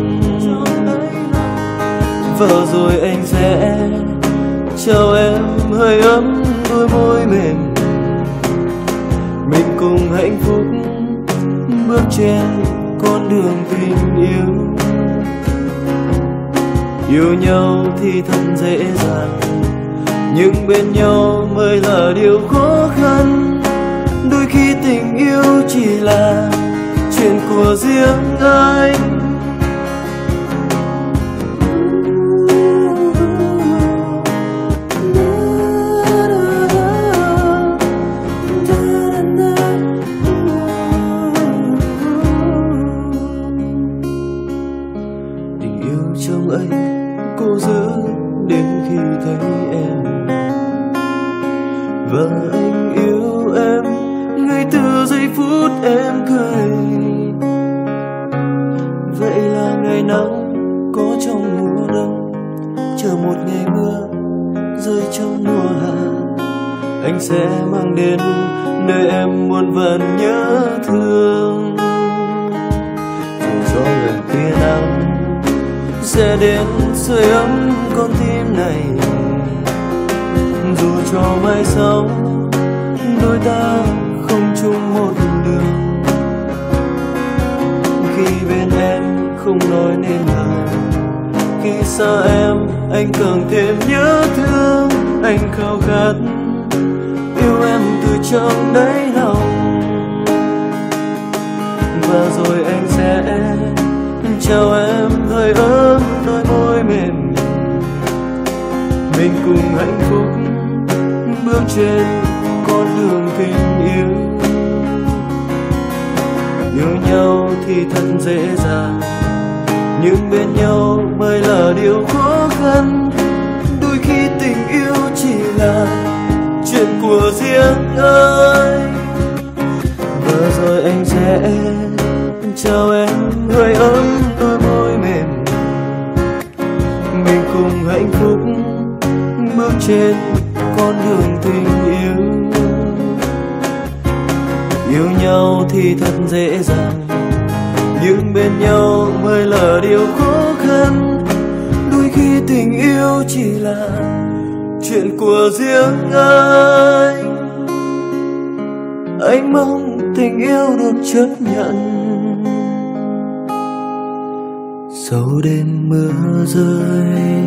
và rồi anh sẽ chào em hơi ấm đôi môi mềm. Mình cùng hạnh phúc bước trên con đường tình yêu. Yêu nhau thì thật dễ dàng, nhưng bên nhau mới là điều khó khăn. Đôi khi tình yêu chỉ là chuyện của riêng anh. Tình yêu trong anh cố giữ đến khi thấy em, và anh yêu em ngay từ giây phút em cười. Vậy là ngày nắng có trong mùa đông, chờ một ngày mưa rơi trong mùa hạ. Anh sẽ mang đến nơi em muôn vàn nhớ thương, dù cho ngàn tia nắng sẽ đến sưởi ấm con tim này. Dù cho mai sau đôi ta không chung một đường, khi bên em không nói nên lời, khi xa em anh càng thêm nhớ thương. Anh khao khát yêu em từ trong đáy lòng. Và rồi anh sẽ chào em hơi ấm đôi môi mềm, mình cùng hạnh phúc bước trên con đường tình yêu. Yêu nhau thì thật dễ dàng, nhưng bên nhau mới là điều khó khăn. Đôi khi tình yêu chỉ là chuyện của riêng anh. Và rồi anh sẽ chào em hơi ấm đôi môi mềm, mình cùng hạnh phúc bước trên con đường tình yêu. Yêu nhau thì thật dễ dàng, nhưng bên nhau mới là điều khó khăn. Đôi khi tình yêu chỉ là chuyện của riêng anh. Anh mong tình yêu được chấp nhận sau đêm mưa rơi.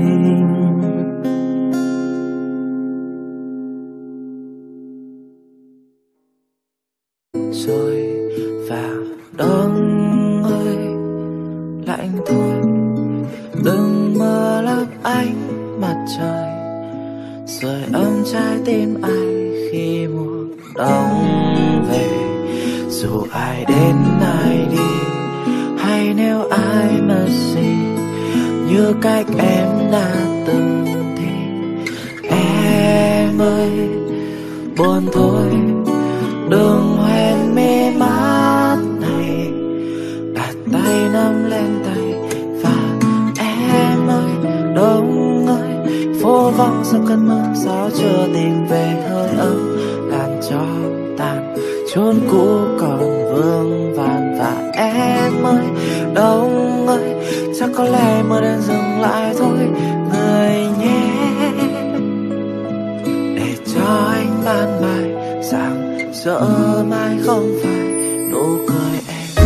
Rồi và đông ơi, lạnh thôi, đừng mơ lấp ánh mặt trời, sưởi ấm trái tim ai khi mùa đông về. Dù ai đến ai đi, hay nếu ai mất gì, như cách em đã từng thì em ơi, buồn thôi đừng hoen mê mắt này, đặt tay nắm lên tay. Và em ơi, đông ơi, phố vắng sau cơn mưa, gió chưa tìm về hơi ấm, làm cho tàn chốn cũ còn vương vàn. Và em ơi, đông ơi, chắc có lẽ mưa đến dừng lại thôi người nhé, để cho anh ban mai sáng giờ mai không phải nụ cười em.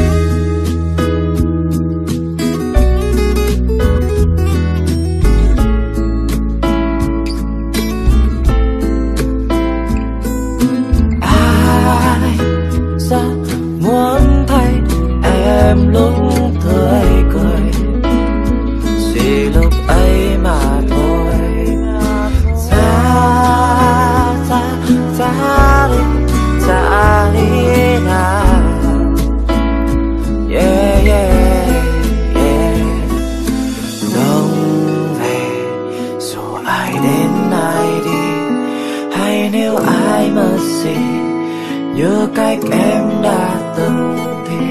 Ai rất muốn thấy em lúc tươi cười, chỉ lúc ấy mà thôi. Ra ra ra đi, ra đi nào, yeah yeah yeah. Đông về dù ai đến ai đi, hay nếu ai mất gì, như cách em đã từng thì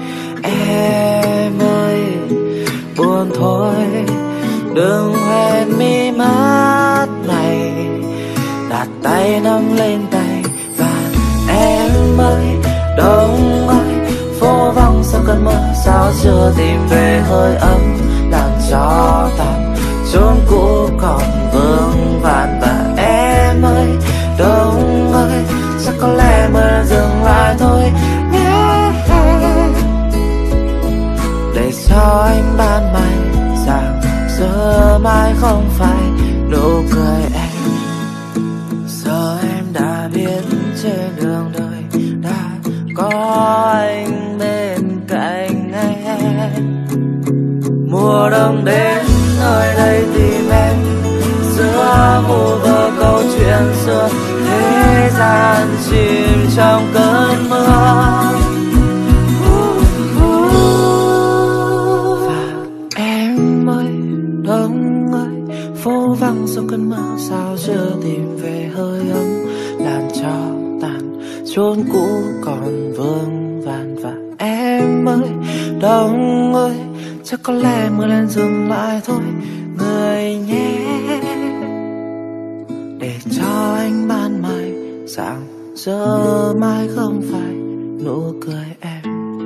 em ơi, buồn thôi đừng hoen mi mắt này, đặt tay nắm lên tay. Và em ơi, đông ơi, phố vắng sau cơn mưa, sao chưa tìm về hơi ấm, làm cho tàn chốn cũ còn vương vàn. Và em ơi, đông ơi, chắc có lẽ mưa dừng lại thôi nhé, để cho anh ban mai rằng giờ mai không phải nụ cười em. Giờ em đã biết trên đường đời đã có anh bên cạnh em. Mùa đông đến nơi đây tìm em, giữa mù vơ câu chuyện xưa, thế gian chìm trong cơn mưa. Và em ơi, đông ơi, phố vắng sau cơn mưa, sao chưa tìm về hơi ấm, làm cho tàn chốn cũ còn vương vàn. Và em ơi, đông ơi, chắc có lẽ mưa lên dừng lại thôi người nhé, để cho anh ban mai rằng giờ mai không phải nụ cười em.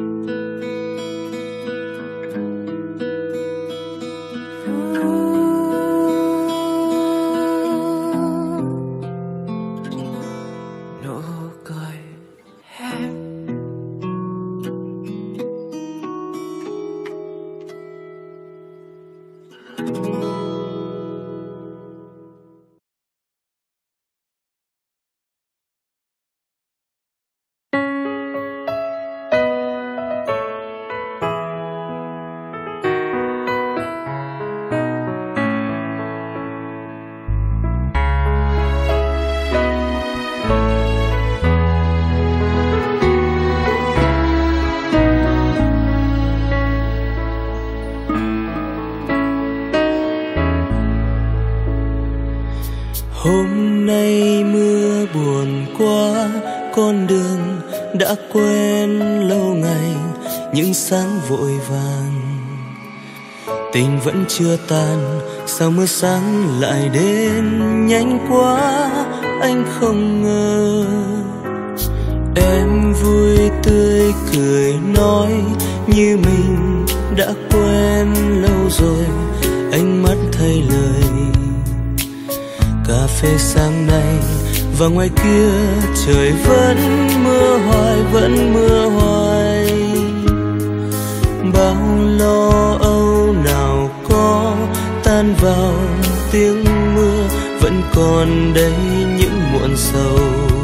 Nụ cười em. con đường đã quen lâu ngày, những sáng vội vàng. Tình vẫn chưa tàn, sao mưa sáng lại đến nhanh quá, anh không ngờ. Em vui tươi cười nói như mình đã quen lâu rồi, ánh mắt thay lời. Cà phê sáng nay và ngoài kia trời vẫn mưa hoài, vẫn mưa hoài. Bao lo âu nào có tan vào tiếng mưa, vẫn còn đây những muộn sầu.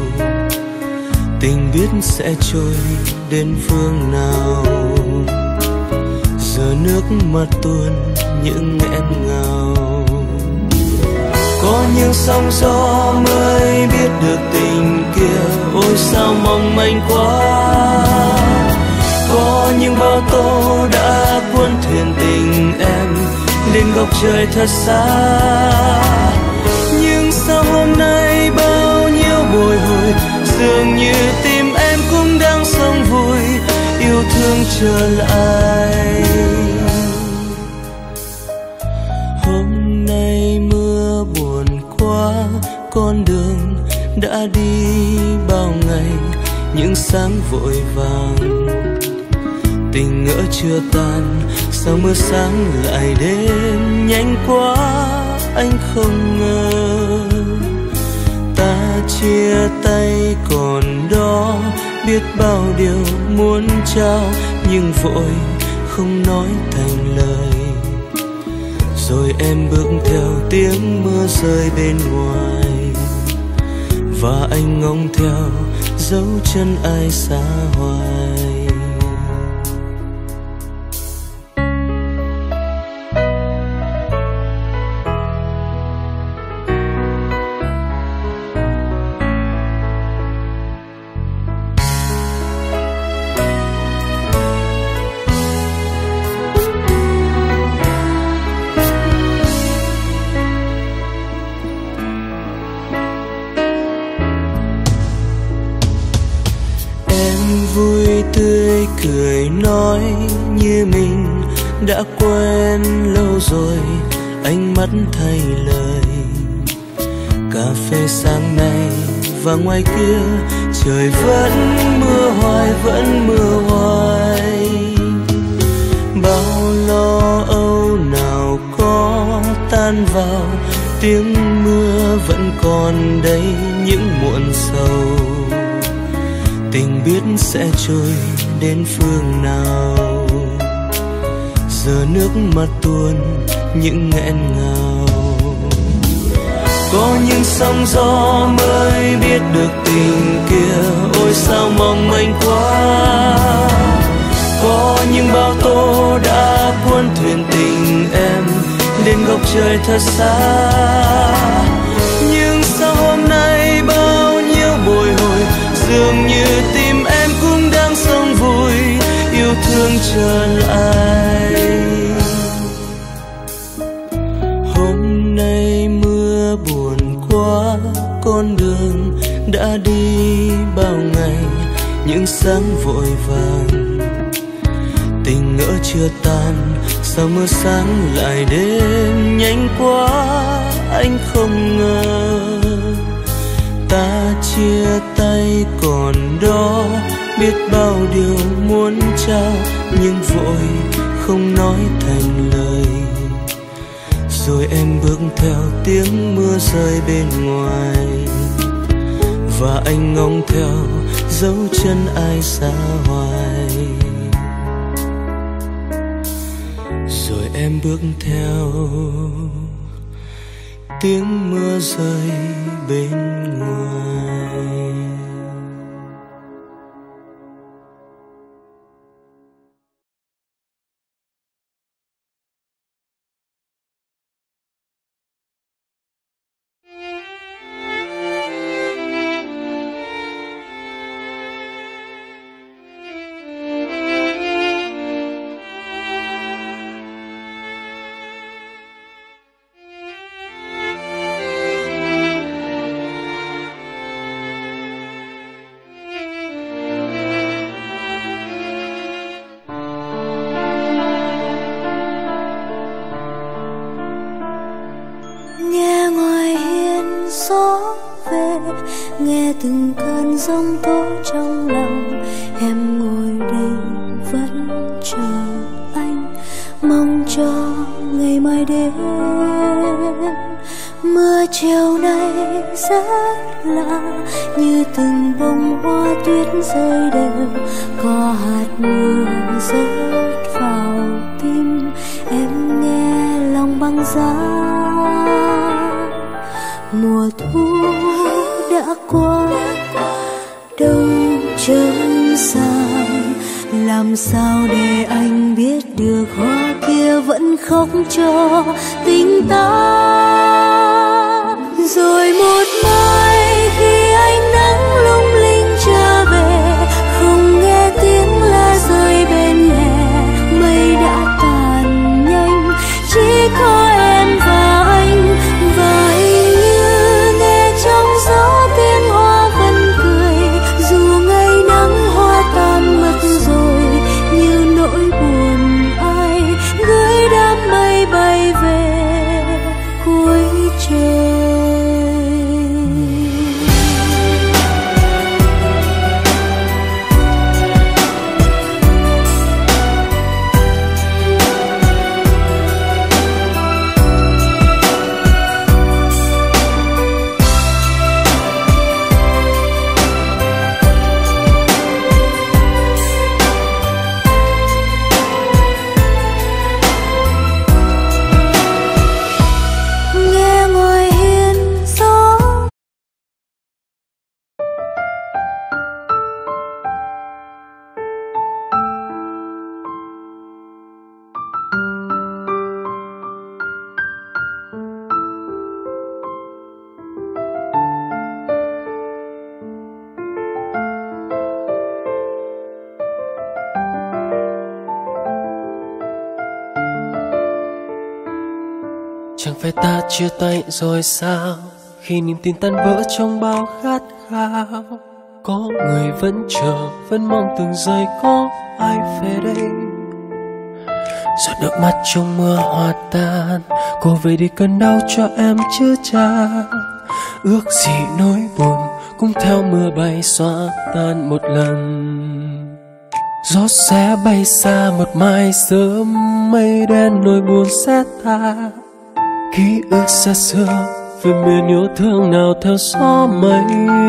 Tình biết sẽ trôi đến phương nào, giờ nước mắt tuôn những nghẹn ngào. Có những sóng gió mới biết được tình kia, ôi sao mong manh quá. Có những bão tố đã cuốn thuyền tình em lên góc trời thật xa. Nhưng sao hôm nay bao nhiêu bồi hồi, dường như tim em cũng đang sống vui, yêu thương trở lại. Hôm nay mưa buồn quá, con đường đã đi bao ngày, những sáng vội vàng. Tình ngỡ chưa tan, sao mưa sáng lại đến nhanh quá, anh không ngờ. Ta chia tay còn đó, biết bao điều muốn trao, nhưng vội không nói thành lời. Rồi em bước theo tiếng mưa rơi bên ngoài, và anh ngóng theo dấu chân ai xa hoài. Cười nói như mình đã quen lâu rồi, ánh mắt thay lời. Cà phê sáng nay và ngoài kia trời vẫn mưa hoài, vẫn mưa hoài. Bao lo âu nào có tan vào tiếng mưa, vẫn còn đây những muộn sầu. Tình biết sẽ trôi đến phương nào, giờ nước mắt tuôn những nghẹn ngào. Có những sóng gió mới biết được tình kia, ôi sao mong manh quá. Có những bão tố đã cuốn thuyền tình em lên góc trời thật xa. Nhưng sao hôm nay bao nhiêu bồi hồi, dường như tim em cũng đang sống vui, yêu thương trở lại. Hôm nay mưa buồn quá, con đường đã đi bao ngày, những sáng vội vàng. Tình ngỡ chưa tan, sao mưa sáng lại đến nhanh quá, anh không ngờ. Ta chia tay còn đó, biết bao điều muốn trao, nhưng vội không nói thành lời. Rồi em bước theo tiếng mưa rơi bên ngoài, và anh ngóng theo dấu chân ai xa hoài. Rồi em bước theo tiếng mưa rơi bên ngoài. rơi đều, có hạt mưa rớt vào tim em nghe lòng băng giá. Mùa thu đã qua, đông chớm sang, làm sao để anh biết được hoa kia vẫn khóc cho tình ta. Rồi một mai khi ánh nắng lung linh trở về, không nghe tiếng lá rơi bên hè, mây đã tàn nhanh, chỉ có em và anh. Và hình như nghe trong gió tiếng hoa vẫn cười, dù ngày nắng hoa tan mất rồi, như nỗi buồn ai gửi đám mây bay về cuối trời. Chẳng phải ta chia tay rồi sao, khi niềm tin tan vỡ trong bao khát khao. Có người vẫn chờ, vẫn mong từng giây có ai về đây. Giọt nước mắt trong mưa hòa tan, cô về đi cơn đau cho em chữa chan. Ước gì nỗi buồn cũng theo mưa bay xóa tan một lần. Gió sẽ bay xa một mai sớm, mây đen nỗi buồn sẽ ta. Ký ức xa xưa về miền yêu thương nào theo gió mây.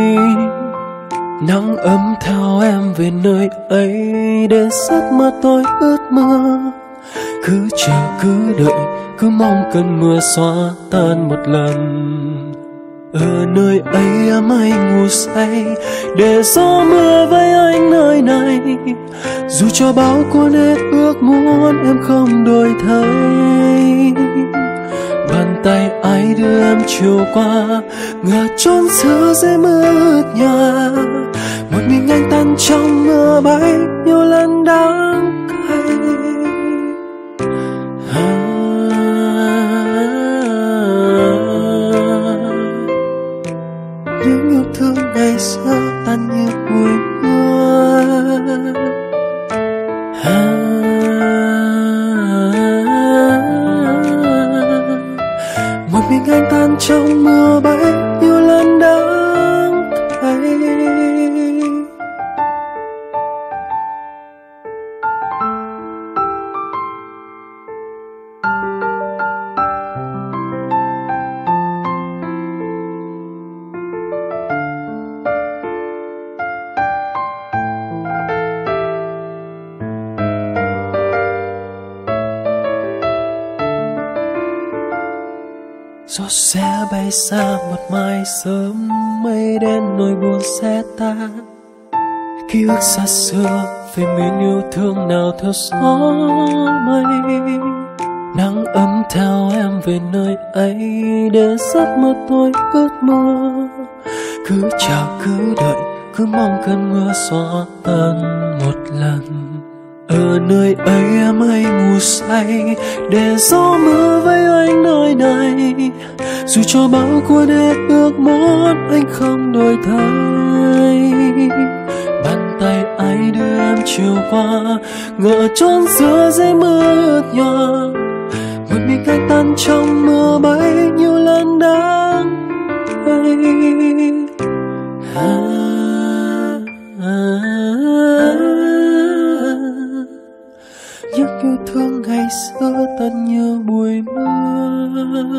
Nắng ấm theo em về nơi ấy, để giấc mơ tôi ướt mưa. Cứ chờ cứ đợi, cứ mong cơn mưa xóa tan một lần. Ở nơi ấy em hay ngủ say, để gió mưa với anh nơi này. Dù cho bao cuốn hết ước muốn em không đổi thay. Bàn tay ai đưa em chiều qua, ngờ trốn xưa dưới mưa ướt nhòa. Một mình anh tan trong mưa bay, nhiều lần đắng cay. À, những yêu thương ngày xưa tan như bụi mưa. À, một mình anh tan trong mưa bay, nhiều lần đắng cay. Gió sẽ bay xa một mai sớm, mây đen nỗi buồn sẽ tan. Ký ức xa xưa về miền yêu thương nào theo gió mây. Nắng ấm theo em về nơi ấy, để giấc mơ tôi ướt mưa. Cứ chờ cứ đợi, cứ mong cơn mưa xóa tan một lần. Ở nơi ấy em hay ngủ say, để gió mưa với anh nơi này. Dù cho bao cuốn hết ước muốn anh không đổi thay. Bàn tay ai đưa em chiều qua, ngỡ trốn giữa dưới mưa ướt nhòa. Một mình anh tan trong mưa bay, nhiều lần đắng cay. À, à, à, những yêu thương ngày xưa tan như bụi mưa.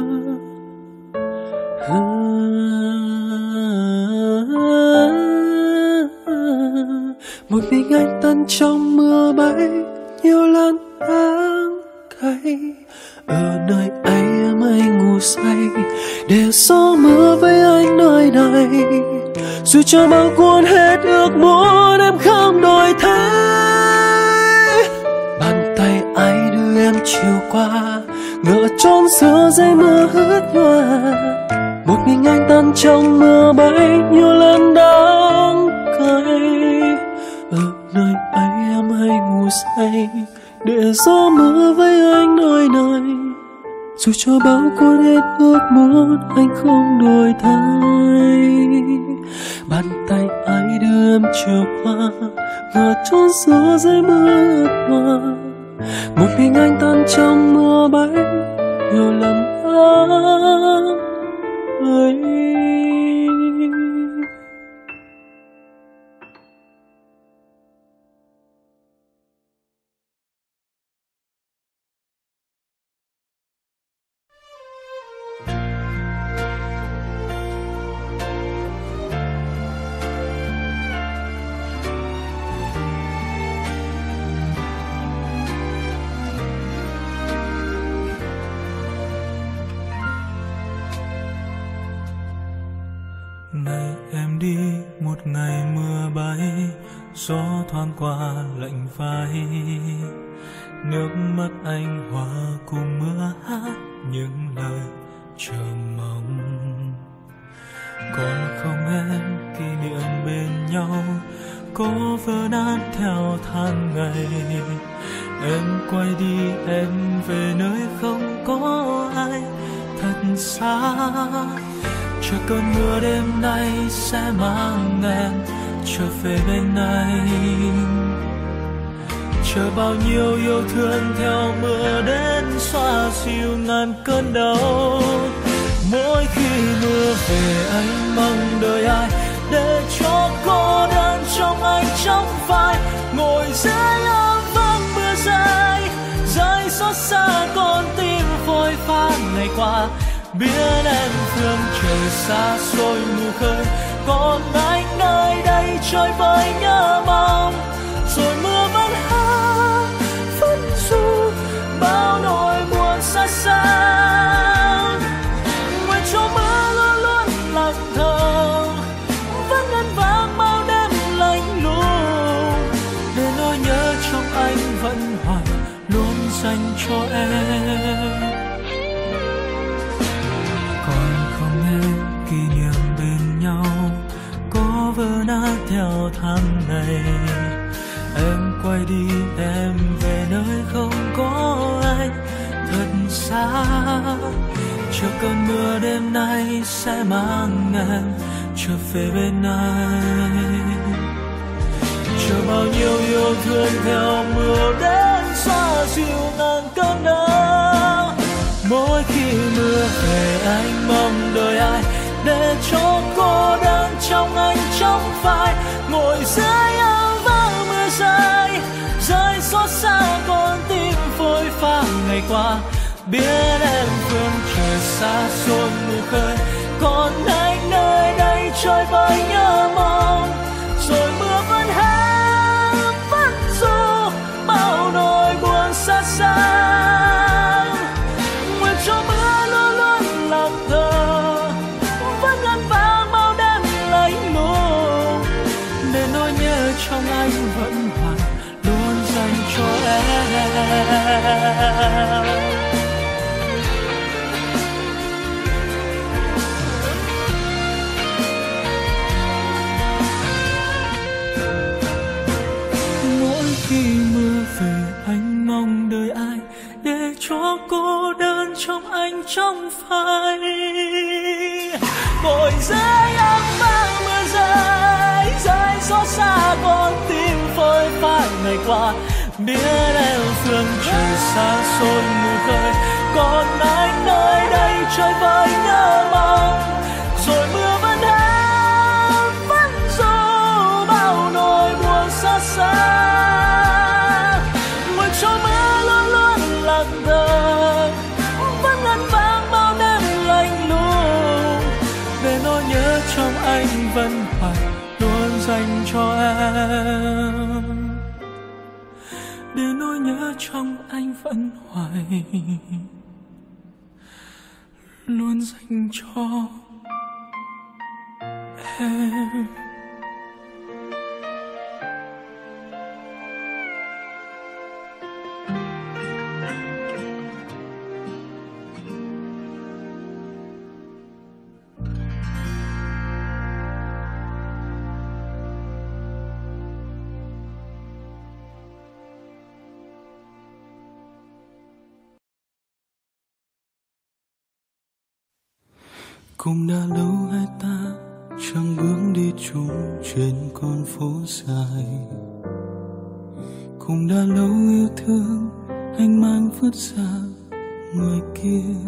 À, à, à, một mình anh tận trong mưa bấy nhiêu lần tháng cay. Ở nơi ấy em anh ngủ say để gió mưa với anh nơi này, dù cho bao cuốn hết ước muốn em không đổi thay. Bàn tay ai đưa em chiều qua ngỡ trốn giữa dây mưa ướt nhòa, một mình anh tan trong mưa bấy nhiêu lần đắng cay. Ở nơi ấy em hay ngủ say để gió mưa với anh nơi này, dù cho bao cuốn hết ước muốn anh không đổi thay. Bàn tay ai đưa em chiều qua ngỡ trốn giữa dây mưa ướt nhòa, một mình anh tan trong mưa bấy nhiều lần tháng ấy. Ngày em đi một ngày mưa bay, gió thoáng qua lạnh vai, nước mắt anh hòa cùng mưa hát những lời chờ mong. Còn không em kỷ niệm bên nhau, có vỡ nát theo tháng ngày. Em quay đi em về nơi không có ai thật xa, chờ cơn mưa đêm nay sẽ mang em trở về bên anh. Chờ bao nhiêu yêu thương theo mưa đến xoa dịu ngàn cơn đau. Mỗi khi mưa về anh mong đợi ai để cho cô đơn trong anh trong vai, ngồi dưới ấm vắng mưa rơi rơi xót xa con tim phôi pha ngày qua. Biết em phương trời xa xôi mù khơi, còn anh nơi đây trôi với nhớ mong. Rồi mưa vẫn hát vẫn ru bao nỗi buồn xa xa, nguyện cho mưa luôn luôn lặng thầm vẫn ngân vang bao đêm lạnh lùng, để nỗi nhớ trong anh vẫn hoài luôn dành cho em. Kỷ niệm bên nhau có vỡ nát theo tháng ngày. Em quay đi em về nơi không có ai thật xa, chờ cơn mưa đêm nay sẽ mang em trở về bên anh. Chờ bao nhiêu yêu thương theo mưa đến xóa dịu ngàn cơn đau. Mỗi khi mưa về anh mong đợi ai để cho cô đơn trong anh trong vai, ngồi dưới áo vắng mưa rơi rơi xót xa con tim phôi pha ngày qua. Biết em phương trời xa xôi mù khơi, còn anh nơi đây trôi với nhớ mong. Rồi mưa vẫn hát vẫn ru bao nỗi buồn xa xa, nguyện cho mưa luôn luôn lặng thầm vẫn ngân vang bao đêm lạnh lùng, để nỗi nhớ trong anh vẫn hoài luôn dành cho em. Khi mưa về anh mong đợi ai để cho cô đơn trong anh trong phai, ngồi dưới ấm vang mưa rơi rơi xót xa con tim phôi pha ngày qua. Biết em phương trời xa xôi mù khơi, còn anh nơi đây trôi với nhớ mong. Rồi mưa vẫn hát vẫn ru bao nỗi buồn xa xa, cho mưa luôn luôn lặng thầm vẫn ngân vang bao đêm lạnh lùng, để nỗi nhớ trong anh vẫn hoài luôn dành cho em. trong anh vẫn hoài luôn dành cho em. Cũng đã lâu hai ta chẳng bước đi chung trên con phố dài. Cũng đã lâu yêu thương anh mang vứt ra người kia.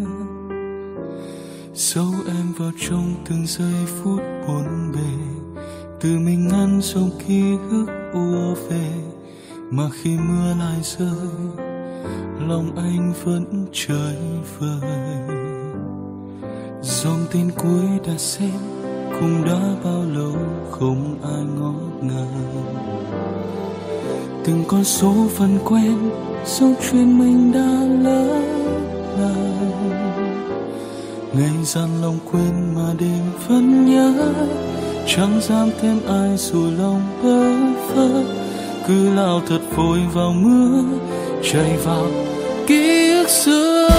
Giấu em vào trong từng giây phút bốn bề, tự mình ngăn dòng ký ức ùa về. Mà khi mưa lại rơi, lòng anh vẫn chơi vơi. Dòng tin cuối đã xem, cũng đã bao lâu không ai ngó ngàng. Từng con số phần quen, dấu chuyện mình đã lỡ làng. Ngày gian lòng quên mà đêm vẫn nhớ, chẳng dám thêm ai dù lòng bơ vơ. Cứ lao thật vội vào mưa, chạy vào ký ức xưa.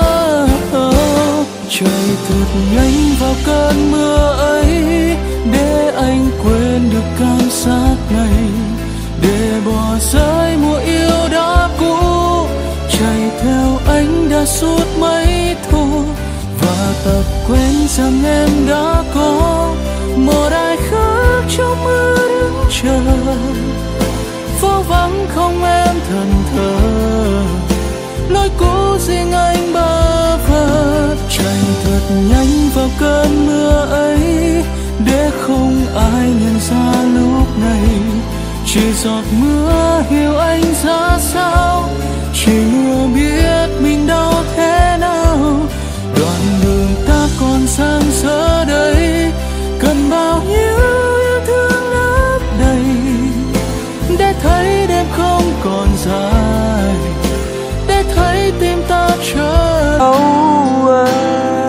Chạy thật nhanh vào cơn mưa ấy, để anh quên được cảm giác này, để bỏ rơi mùa yêu đã cũ. Chạy theo anh đã suốt mấy thu, và tập quên rằng em đã có một ai khác trong mưa đứng chờ. Phố vắng không em thần thờ, lối cũ riêng anh bơ vơ. Chạy thật nhanh vào cơn mưa ấy, để không ai nhận ra lúc này. Chỉ giọt mưa hiểu anh ra sao, chỉ mưa biết mình đau thế nào. Đoạn đường ta còn sang giờ đây, cần bao nhiêu yêu thương lấp đầy, để thấy đêm không còn dài, để thấy tim ta trở âu ơi.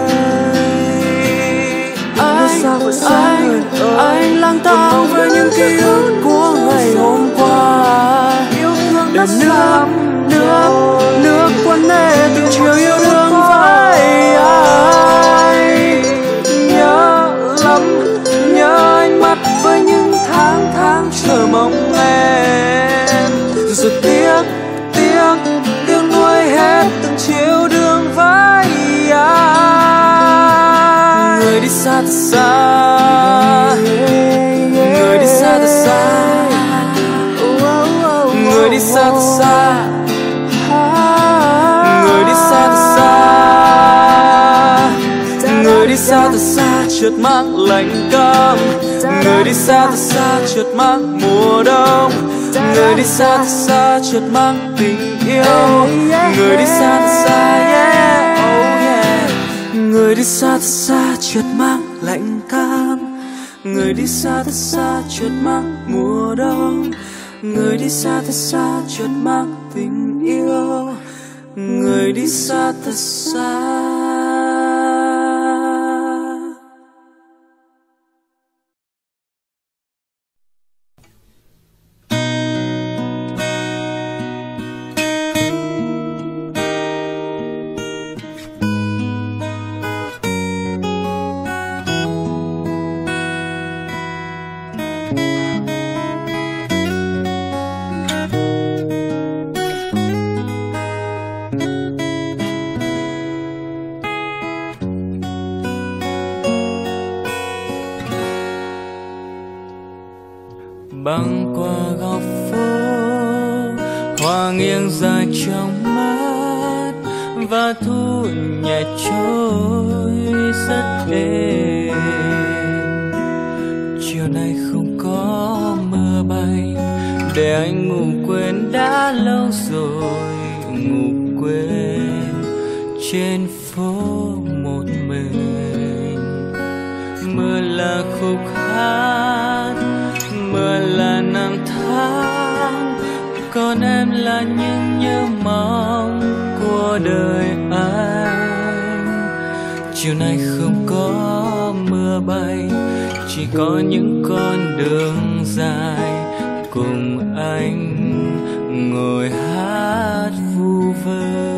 Anh, anh, anh lang thang với những ký ức của ngày hôm qua. Để nước, nước, nước cuốn nề từng chiều yêu đương với ai. Nhớ lắm, nhớ ánh mắt với những tháng tháng chờ mong em. Rồi tiếc, tiếc, tiếc nuối hết từng chiều đường với ai. Người đi xa thật xa, người đi xa thật xa, người đi xa thật xa, người đi xa thật xa, người đi xa thật xa chợt mang lạnh căm. Người đi xa thật xa chợt mang mùa đông. Người đi xa thật xa chợt mang tình yêu. Người đi xa thật xa, yeah, oh yeah. Người đi xa thật xa chợt mang lạnh cam. Người đi xa thật xa chợt mang mùa đông. Người đi xa thật xa chợt mang tình yêu. Người đi xa thật xa. Băng qua góc phố, hoa nghiêng dài trong mắt và thu nhẹ trôi rất êm. Chiều nay không có mưa bay, để anh ngủ quên đã lâu rồi. Ngủ quên trên phố một mình. Mưa là khúc hát, mưa là năm tháng còn em là những nhớ mong của đời anh. Chiều nay không có mưa bay, chỉ có những con đường dài cùng anh ngồi hát vu vơ.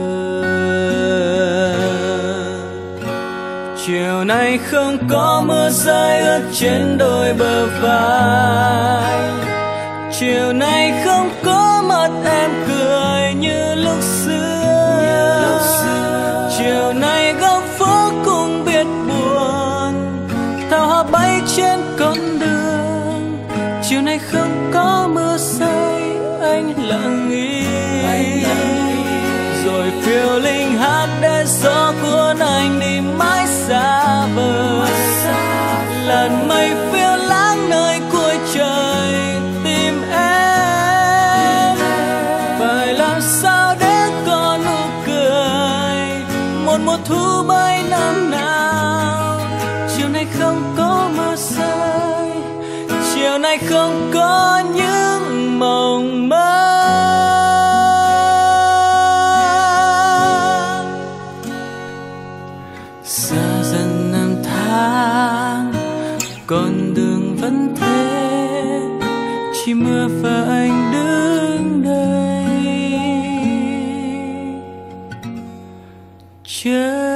Chiều nay không có mưa rơi ướt trên đôi bờ vai. Chiều nay không có mặt em cười như lúc xưa. Chiều nay góc phố cũng biết buồn, thao hoa bay trên con đường. Chiều nay không có mưa rơi, anh lặng im, rồi phiêu linh hát để gió cuốn anh đi mãi xa vời. Làn mây phiêu lãng nơi cuối trời tìm em. Phải làm sao để có nụ cười một mùa thu mấy năm nào. Chiều nay không có mưa rơi, chiều nay không có những mộng mơ. Xa dần năm tháng, con đường vẫn thế, chỉ mưa và anh đứng đây chờ.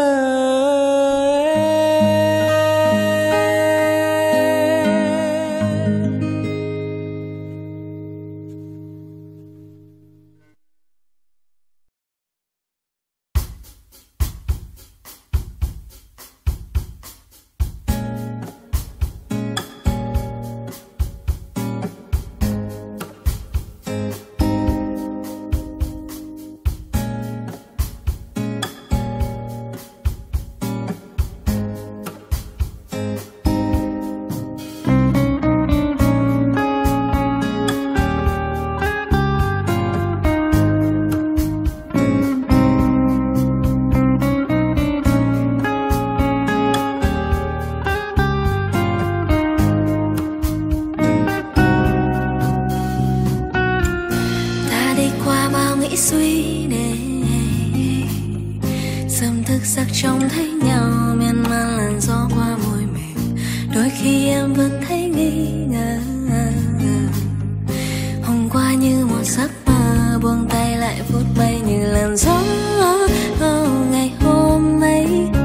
Trông thấy nhau miên man làn gió qua môi mềm, đôi khi em vẫn thấy nghi ngờ. Hôm qua như một giấc mơ, buông tay lại phút bay như làn gió. Oh, ngày hôm ấy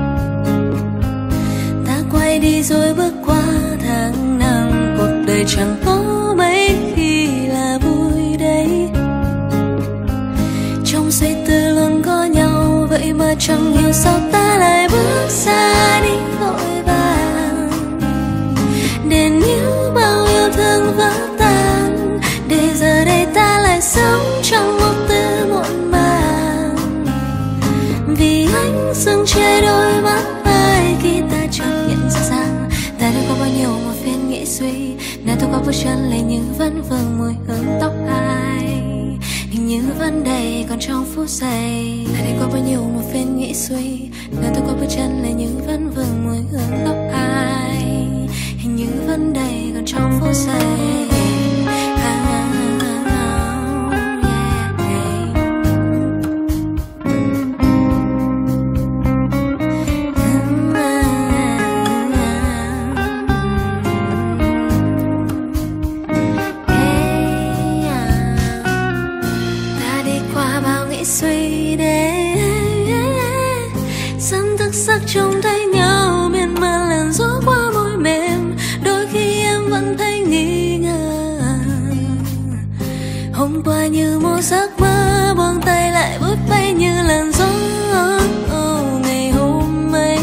ta quay đi rồi bước qua tháng năm. Cuộc đời chẳng có mấy khi là vui đấy. Trong suy tư luôn có nhau, vậy mà chẳng hiểu sao ta lại bước xa đi vội vàng. Để níu bao yêu thương vỡ tan, để giờ đây ta lại sống trong một tư muộn màng. Vì anh dừng che đôi mắt ai khi ta chợt nhận ra rằng ta đã có bao nhiêu một phiên nghĩ suy. Nào tôi có bước chân lên nhưng vẫn vương mùi hương tóc ai, hình như vẫn đầy còn trong phút giây. Ta đã có bao nhiêu một phiên nghĩ suy. Nào tôi có bước chân lên nhưng vẫn vương mùi hương tóc ai, hình như vẫn đầy còn trong phút giây. Suy để sớm thức giấc trông thấy nhau miên man làn gió qua môi mềm, đôi khi em vẫn thấy nghi ngờ. Hôm qua như một giấc mơ, buông tay lại bút bay như làn gió. Oh, ngày hôm ấy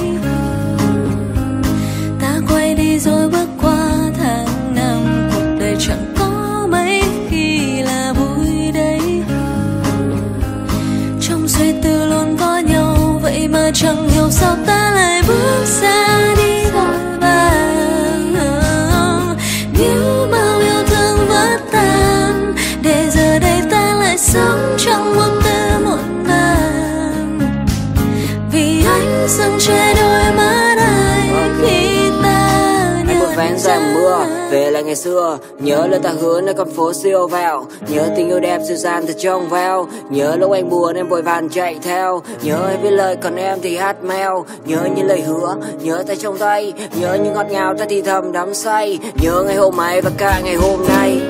ta quay đi rồi bước qua tháng năm. Cuộc đời chẳng có mấy khi là vui đấy. Suy tư luôn có nhau, vậy mà chẳng hiểu sao ta lại bước xa đi vội vàng. Nếu bao yêu thương vỡ tan, để giờ đây ta lại sống trong một tư muộn màng. lại ngày xưa. Nhớ lời ta hứa nơi con phố siêu vào, nhớ tình yêu đẹp dịu dàng thật trong veo. Nhớ lúc anh buồn em vội vàng chạy theo, nhớ em viết lời còn em thì hát meo. Nhớ những lời hứa, nhớ tay trong tay, nhớ những ngọt ngào ta thì thầm đắm say. Nhớ ngày hôm ấy và cả ngày hôm nay.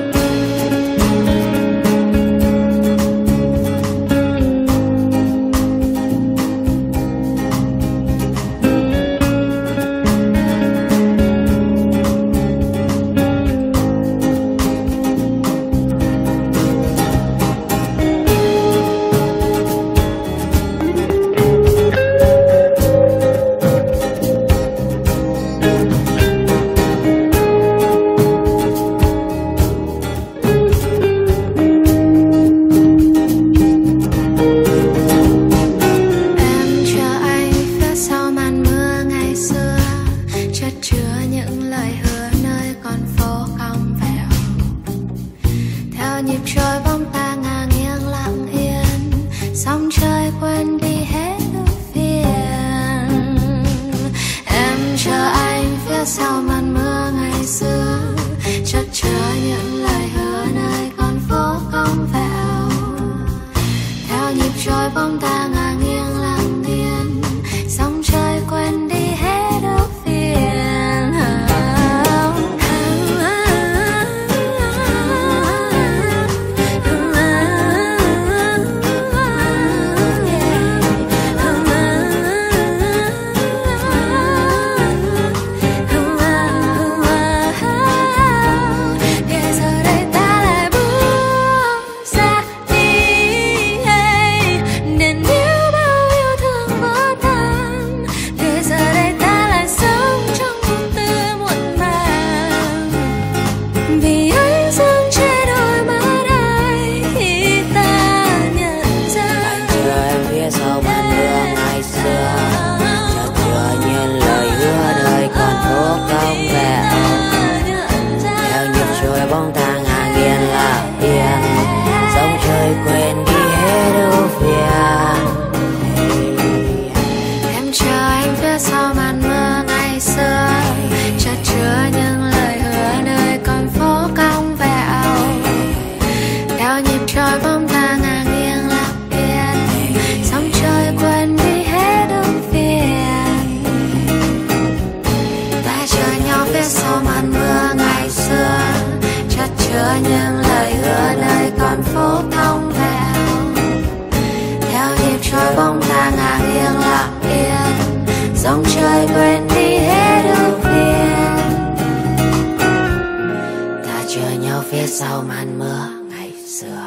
Sau màn mưa ngày xưa.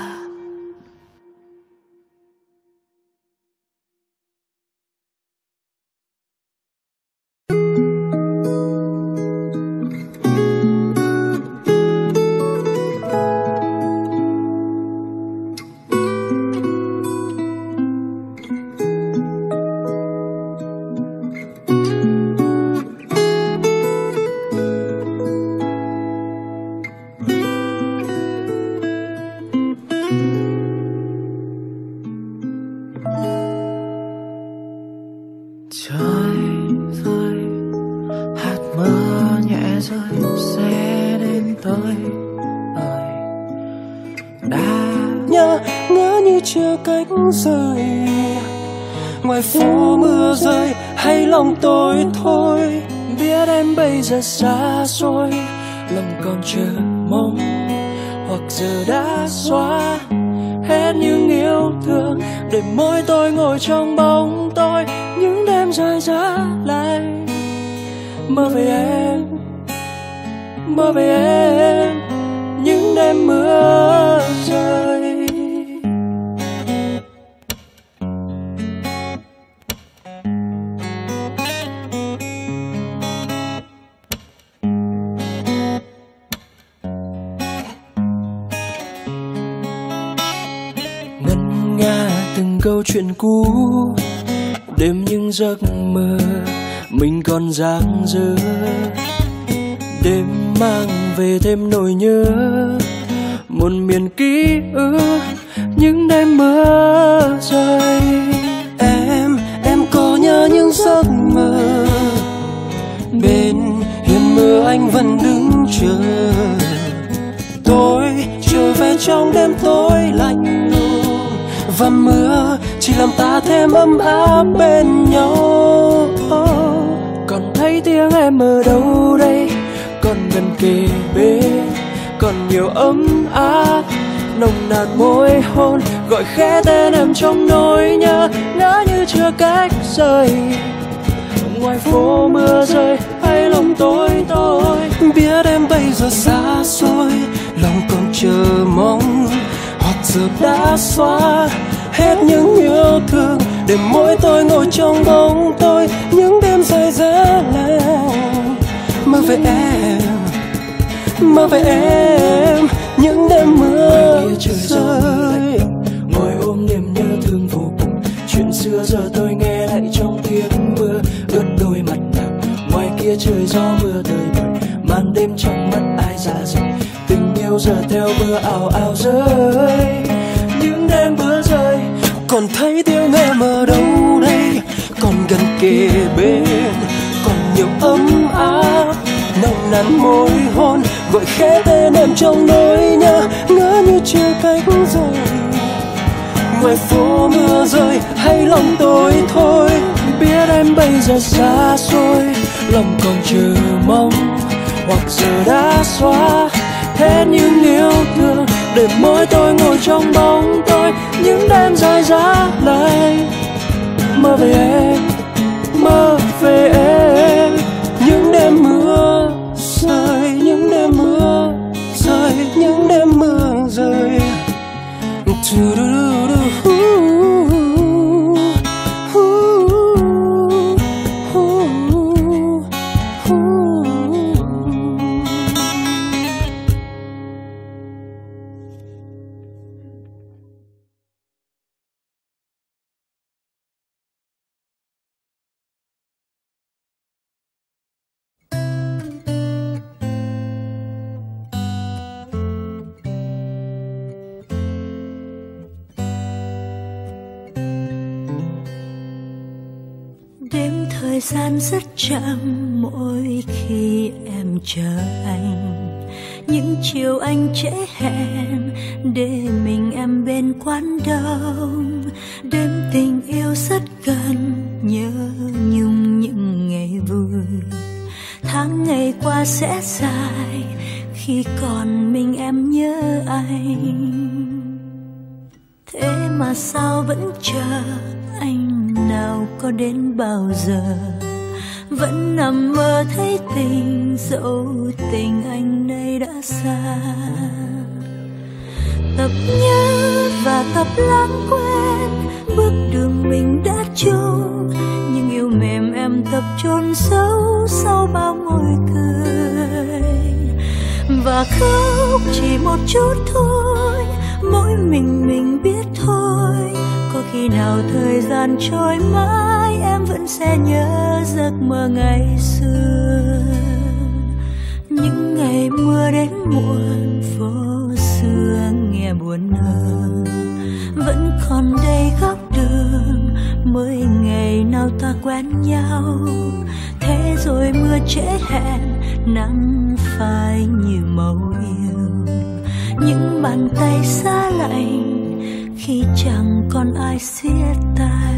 Ngoài phố mưa rơi hay lòng tôi thôi, biết em bây giờ xa xôi, lòng còn chờ mong hoặc giờ đã xóa hết những yêu thương, để mỗi tôi ngồi trong bóng tối những đêm dài giá lạnh. Mơ về em, mơ về em, những đêm mưa rơi. Câu chuyện cũ, đêm những giấc mơ mình còn dang dở, đêm mang về thêm nỗi nhớ, một miền ký ức những đêm mưa rơi. Em, em có nhớ những giấc mơ bên hiên mưa anh vẫn đứng mong chờ. Tôi trở về trong đêm tối lạnh lùng, và mưa chỉ làm ta thêm ấm áp bên nhau. Còn thấy tiếng em ở đâu đây, còn gần kề bên, còn nhiều ấm áp nồng nàn môi hôn, gọi khẽ tên em trong nỗi nhớ, ngỡ như chưa cách rời. Ngoài phố mưa rơi hay lòng tối tôi, biết em bây giờ xa xôi, lòng còn chờ mong, hoặc giờ đã xóa hết những yêu thương, để mỗi tôi ngồi trong bóng tôi, những đêm dài giá lạnh. Mơ về em, mơ về em, những đêm mưa rơi, ngồi ôm niềm nhớ thương vô cùng. Chuyện xưa giờ tôi nghe lại trong tiếng mưa, ướt đôi mặt nào. Ngoài kia trời gió mưa tơi bời, màn đêm trong mắt ai dạ dày. Tình yêu giờ theo mưa ào ào rơi, những đêm mưa rơi. Còn thấy tiếng em ở đâu đây, còn gần kề bên, còn nhiều ấm áp nồng nàn môi hôn, gọi khẽ tên em trong nỗi nhớ, ngỡ như chưa cách rồi. Ngoài phố mưa rơi hay lòng tôi thôi, biết em bây giờ xa xôi, lòng còn chờ mong, hoặc giờ đã xóa hết những yêu thương, để mỗi tôi ngồi trong bóng tôi, những đêm dài giá lạnh. Mơ về em, mơ về em, những đêm mưa rơi, những đêm mưa rơi, những đêm mưa rơi. Đêm thời gian rất chậm mỗi khi em chờ anh, những chiều anh trễ hẹn để mình em bên quán đông. Đêm tình yêu rất gần, nhớ nhung những ngày vui. Tháng ngày qua sẽ dài khi còn mình em nhớ anh. Thế mà sao vẫn chờ anh, nào có đến bao giờ. Vẫn nằm mơ thấy tình, dẫu tình anh nay đã xa. Tập nhớ và tập lãng quên bước đường mình đã chung, nhưng yêu mềm em tập chôn giấu sau bao môi cười. Và khóc chỉ một chút thôi, mỗi mình mình biết thôi. Có khi nào thời gian trôi mãi, em vẫn sẽ nhớ giấc mơ ngày xưa. Những ngày mưa đến muộn, phố xưa nghe buồn hơn. Vẫn còn đây góc đường, mới ngày nào ta quen nhau. Thế rồi mưa trễ hẹn, nắng phai như màu yêu. Những bàn tay xa lạnh khi chẳng còn ai siết tay.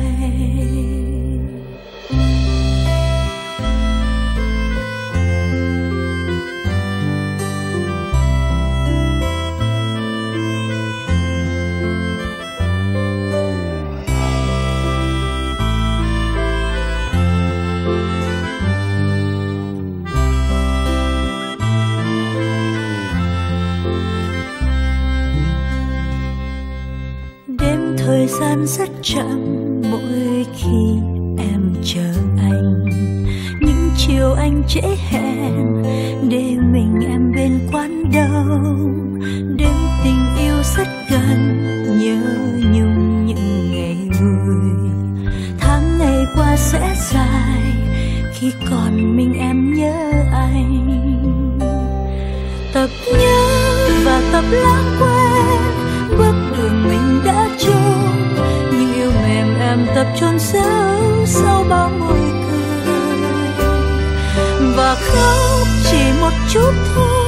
Thời gian rất chậm mỗi khi em chờ anh, những chiều anh trễ hẹn để mình em bên quán đông. Đêm tình yêu rất gần, nhớ nhung những ngày vui. Tháng ngày qua sẽ dài khi còn mình em nhớ anh. Tập nhớ và tập lãng quên bước đường mình đã chung, nhưng yêu mềm em tập chôn giấu sau bao môi cười. Và khóc chỉ một chút thôi,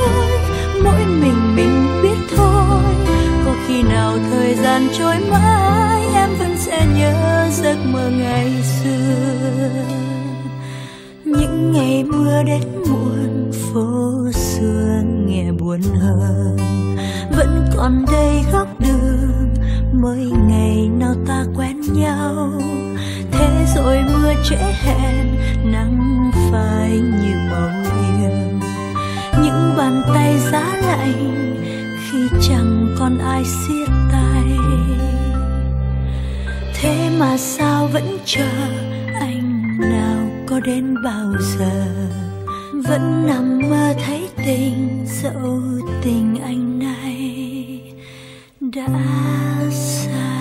mỗi mình mình biết thôi. Có khi nào thời gian trôi mãi em vẫn sẽ nhớ giấc mơ ngày xưa. Những ngày mưa đến muộn phố xưa nghe buồn hơn, vẫn còn đây góc đường mới ngày nào ta quen nhau. Thế rồi mưa trễ hẹn, nắng phai như màu yêu, những bàn tay giá lạnh khi chẳng còn ai siết tay. Thế mà sao vẫn chờ anh nào có đến bao giờ, vẫn nằm mơ thấy tình, dẫu tình anh nay đã xa.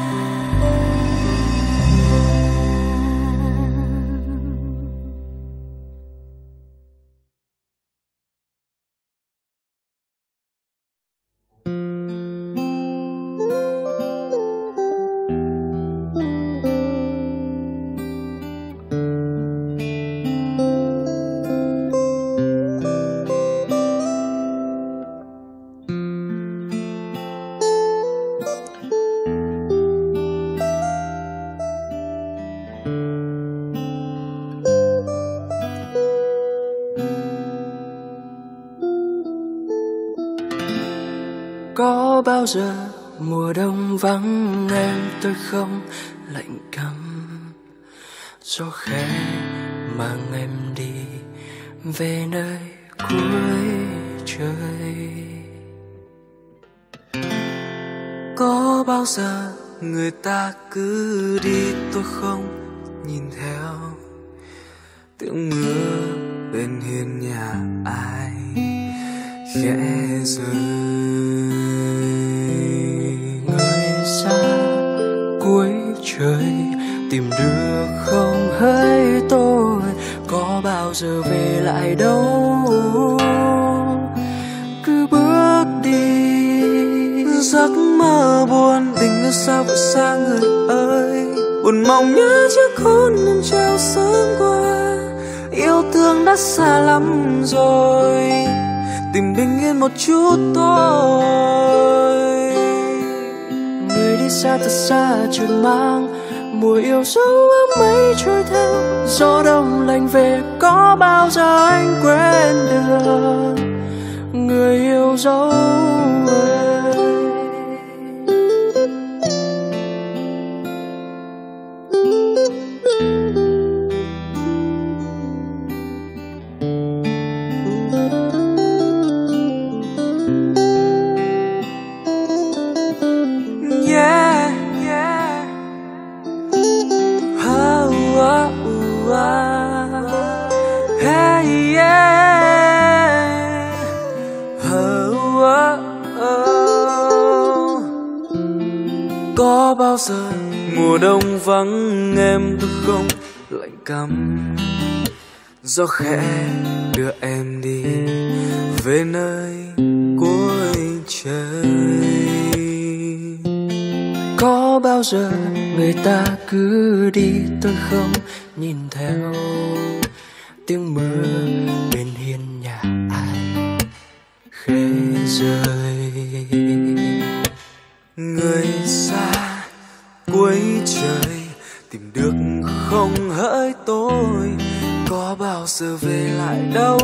Có bao giờ mùa đông vắng em tôi không lạnh căm, gió khẽ mang em đi về nơi cuối trời. Có bao giờ người ta cứ đi tôi không nhìn theo, tiếng mưa bên hiên nhà ai khẽ rơi. Người xa cuối trời tìm được không hỡi tôi, có bao giờ về lại đâu, cứ bước đi. Giấc mơ buồn tình yêu sao vội xa người ơi, buồn mong nhớ chiếc hôn em trao sớm qua. Yêu thương đã xa lắm rồi, tìm bình yên một chút thôi. Người đi xa thật xa trời mang mùa yêu dấu ấm mây trôi theo, gió đông lạnh về có bao giờ anh quên được người yêu dấu ơi. Có bao giờ mùa đông vắng em tôi không lạnh căm, gió khẽ đưa em đi về nơi cuối trời. Có bao giờ người ta cứ đi tôi không nhìn theo, tiếng mưa bên hiên nhà ai khẽ rơi. Người xa cuối trời tìm được không hỡi tôi, có bao giờ về lại đâu,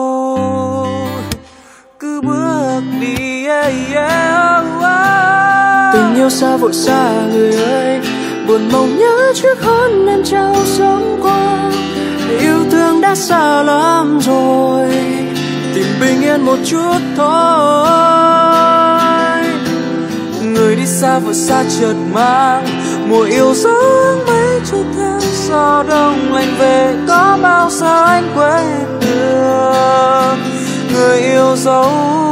cứ bước đi. Yeah, yeah, oh. Tình yêu xa vội xa người ơi, buồn mong nhớ chiếc hôn em trao sớm qua. Yêu thương đã xa lắm rồi, tìm bình yên một chút thôi. Người đi xa vội xa chợt mang mùa yêu dấu mấy trôi theo, gió đông lạnh về có bao giờ anh quên được người yêu dấu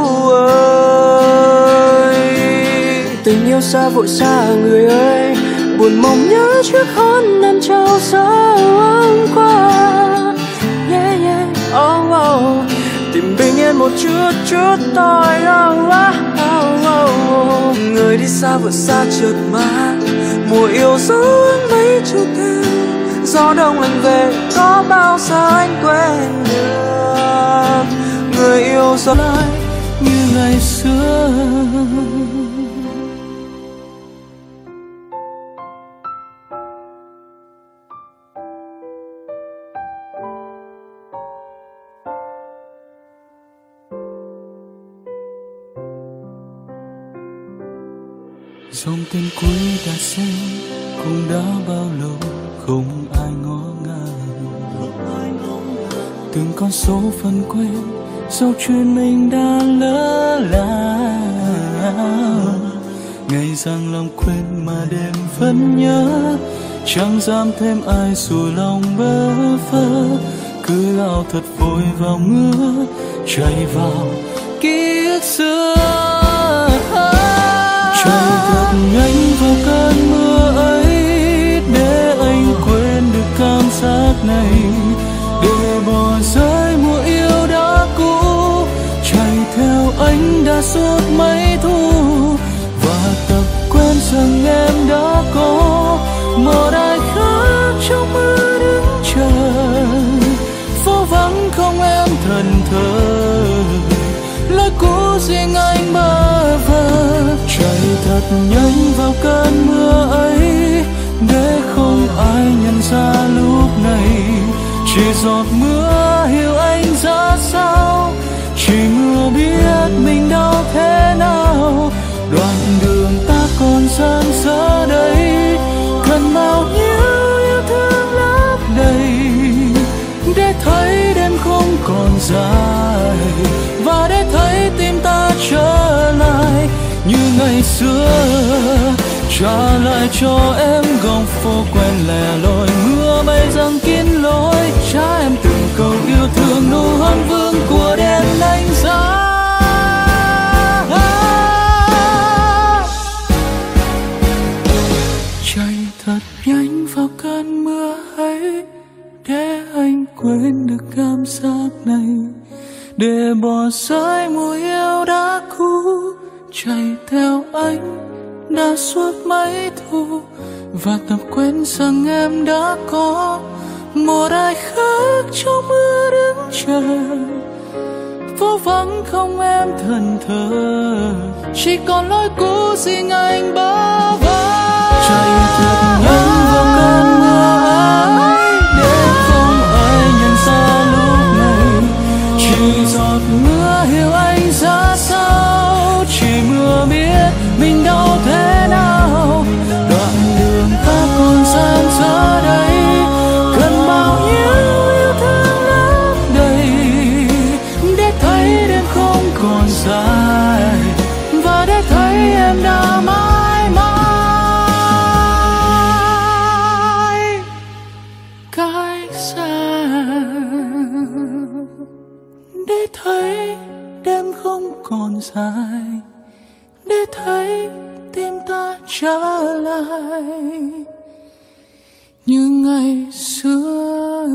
ơi. Tình yêu xa vội xa người ơi, buồn mong nhớ chiếc hôn em trao sớm qua. Yeah, yeah, oh, oh. Tìm bình yên một chút chút thôi. Oh, oh, oh, oh. Người đi xa vội xa chợt mang mùa yêu dấu mấy trôi theo, gió đông lạnh về có bao giờ anh quên được người yêu dấu ơi. Như ngày xưa. Dòng tên cuối đã xem cũng đã bao lâu không ai ngó ngàng, từng con số phần quên sau chuyện mình đã lỡ làng. Ngày rằng lòng quên mà đêm vẫn nhớ, chẳng dám thêm ai dù lòng bơ vơ, cứ lao thật vội vào mưa chạy vào ký ức xưa. Chạy thật nhanh vào cơn mưa ấy để anh quên được cảm giác này, để bỏ rơi mùa yêu đã cũ. Chạy theo anh đã suốt mấy thu và tập quen rằng em đã có một ai khác trong mưa đứng chờ. Phố vắng không em thần thờ, lời cũ riêng anh bơ vơ. Chạy thật nhanh vào cơn mưa ấy để không ai nhận ra lúc này. Chỉ giọt mưa hiểu anh ra sao, chỉ mưa biết mình đau thế nào. Đoạn đường ta còn gian dở đây, cần bao nhiêu yêu thương lấp đầy để thấy đêm không còn dài, và để thấy tim ta trở lại như ngày xưa. Trả lại cho em góc phố quen lẻ loi, mưa bay giăng kín lối. Trả em từng câu yêu thương nụ hôn vương của đêm đánh giá. Chạy thật nhanh vào cơn mưa ấy để anh quên được cảm giác này, để bỏ rơi mùa yêu đã cũ. Chạy theo anh đã suốt mấy thu và tập quên rằng em đã có một ai khác trong mưa đứng chờ. Phố vắng không em thần thờ, chỉ còn lối cũ riêng anh bơ vơ. Chạy thật nhanh vào cơn mưa ấy để không ai nhận ra lúc này. Chỉ giọt mưa hiểu anh ra sao, chỉ mưa biết mình đau thế nào. Đoạn đường ta còn gian dở đây, cần bao nhiêu yêu thương lấp đầy để thấy đêm không còn dài, và để thấy em đã mãi mãi cách xa. Để thấy đêm không còn dài, để thấy tim ta trở lại như ngày xưa.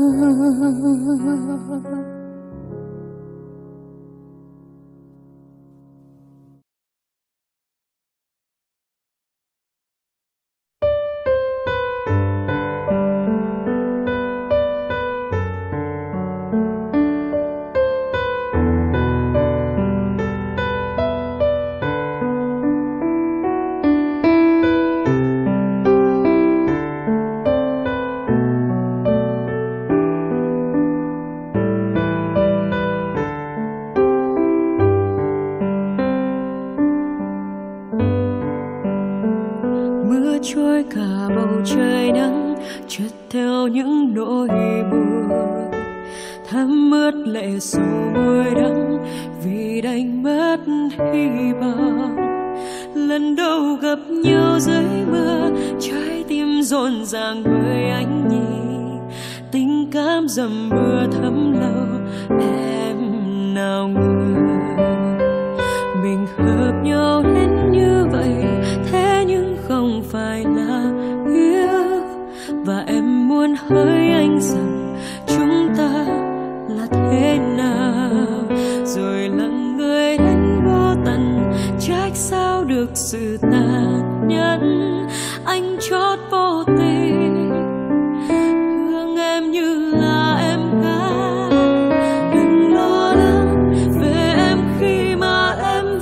Trôi cả bầu trời nắng trượt theo những nỗi buồn, thấm ướt lệ dù môi đắng vì đánh mất hy vọng. Lần đầu gặp nhau dưới mưa, trái tim rộn ràng với anh nhỉ. Tình cảm dầm mưa thấm lâu, em nào ngờ mình hợp nhau đến như vậy. Thế nhưng không phải là yêu, và em muốn hỏi anh rằng chúng ta là thế nào. Rồi lặng người đến vô tận, trách sao được sự tàn nhẫn. Anh chót vô tình thương em như là em gái. Đừng lo lắng về em khi mà em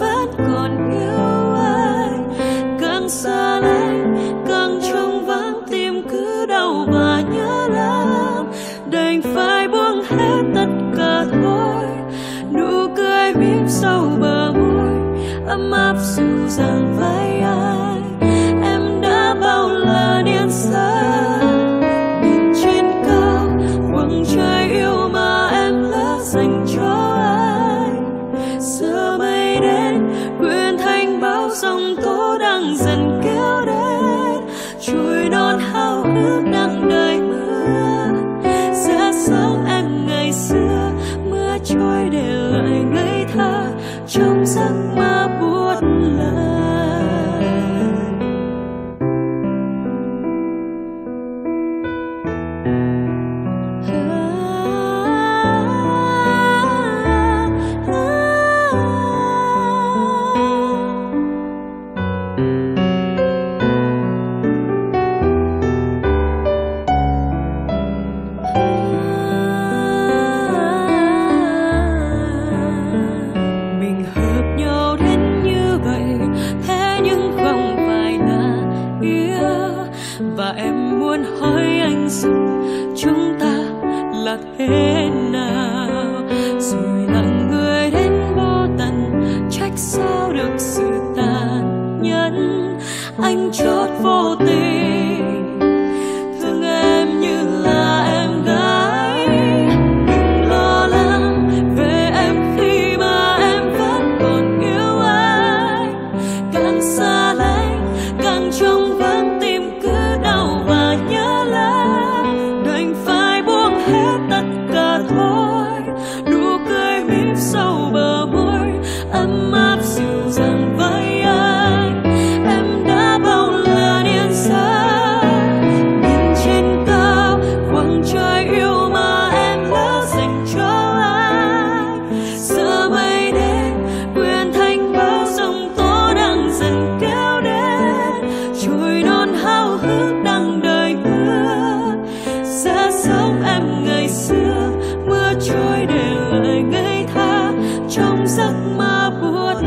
và em muốn hỏi anh rằng chúng ta là thế nào, rồi là người đến vô tận, trách sao được sự tàn nhẫn. Anh chót vô tình thương em như là em gái, đừng lo lắng về em khi mà em vẫn còn yêu anh. Càng xa lánh càng trông vắng tim cứ đau và nhớ lắm, đành phải buông hết tất cả thôi. Nụ cười mím sâu bờ môi ấm áp dịu dàng với anh. Em đã bao lần yên xa nhìn trên cao khoảng trời yêu mà em đã dành cho anh. Giờ mây đến quyện thành bao dòng tố đang dần kéo đến, trôi non háo hức đang đợi mưa. Sẽ sống em ngày xưa, mưa trôi để lại ngây thơ trong giấc mơ buốt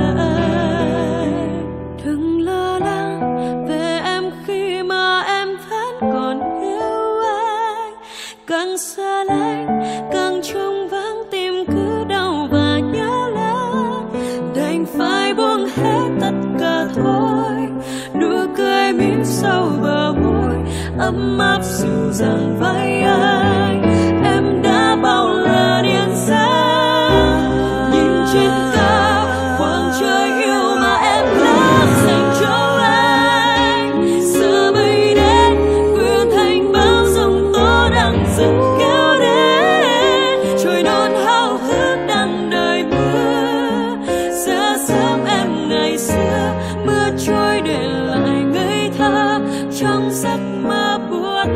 lạnh. Đừng lo lắng về em khi mà em vẫn còn yêu anh. Càng xa lánh càng trông vắng tim cứ đau và nhớ lắm, đành phải buông hết tất cả thôi. Nụ cười mím sâu bờ môi ấm áp dịu dàng với anh. Em đã bao lần yên xa nhìn trên cao khoảng trời yêu mà em đã dành cho anh. Giờ mây đến quyện thành bao dòng tố đang dần kéo đến, trôi non háo hức đang đợi mưa. Sẽ sớm em ngày xưa, mưa trôi để lại ngây thơ trong giấc mơ buốt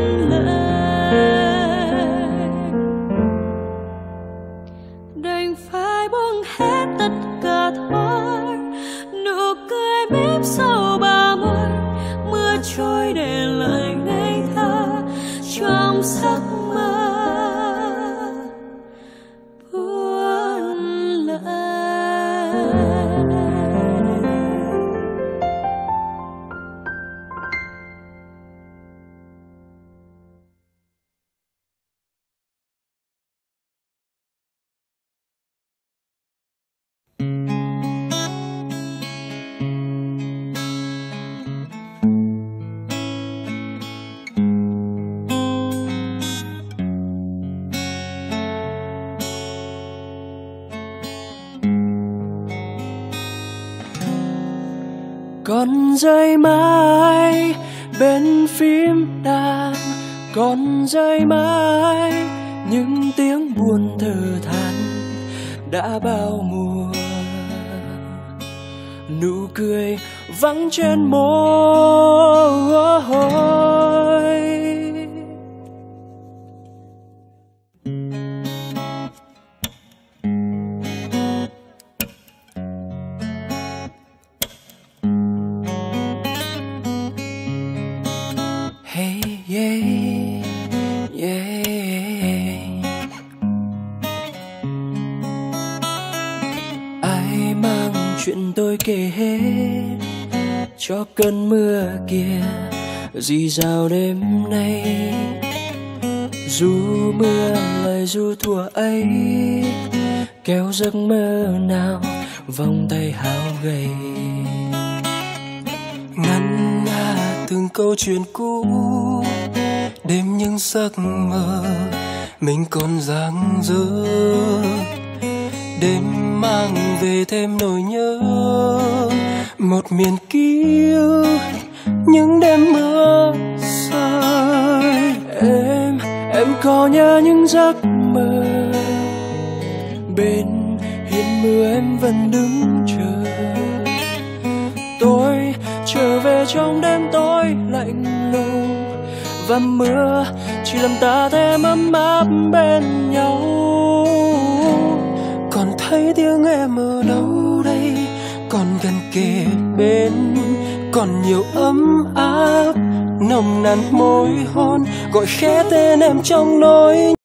lạnh. Đành phải buông hết tất cả thôi. Nụ cười mím sâu bờ môi, mưa trôi để lại ngây thơ trong giấc mơ buốt lạnh. Con rơi mãi bên phím đàn, con rơi mãi những tiếng buồn thở than đã bao mùa. Nụ cười vắng trên môi, hey yeah yeah. Ai mang chuyện tôi kể hết cho cơn mưa kia rì rào đêm nay. Dù mưa lời ru thuở ấy, kéo giấc mơ nào vòng tay hao gầy. Ngân nga từng câu chuyện cũ, đêm những giấc mơ mình còn dang dở. Đêm mang về thêm nỗi nhớ, một miền ký ức những đêm mưa rơi. Em, em có nhớ những giấc mơ bên hiên mưa em vẫn đứng chờ. Tôi trở về trong đêm tối lạnh lùng, và mưa chỉ làm ta thêm ấm áp bên nhau. Còn thấy tiếng em ở đâu đây, còn gần kề bên, còn nhiều ấm áp nồng nàn môi hôn gọi khẽ tên em trong nỗi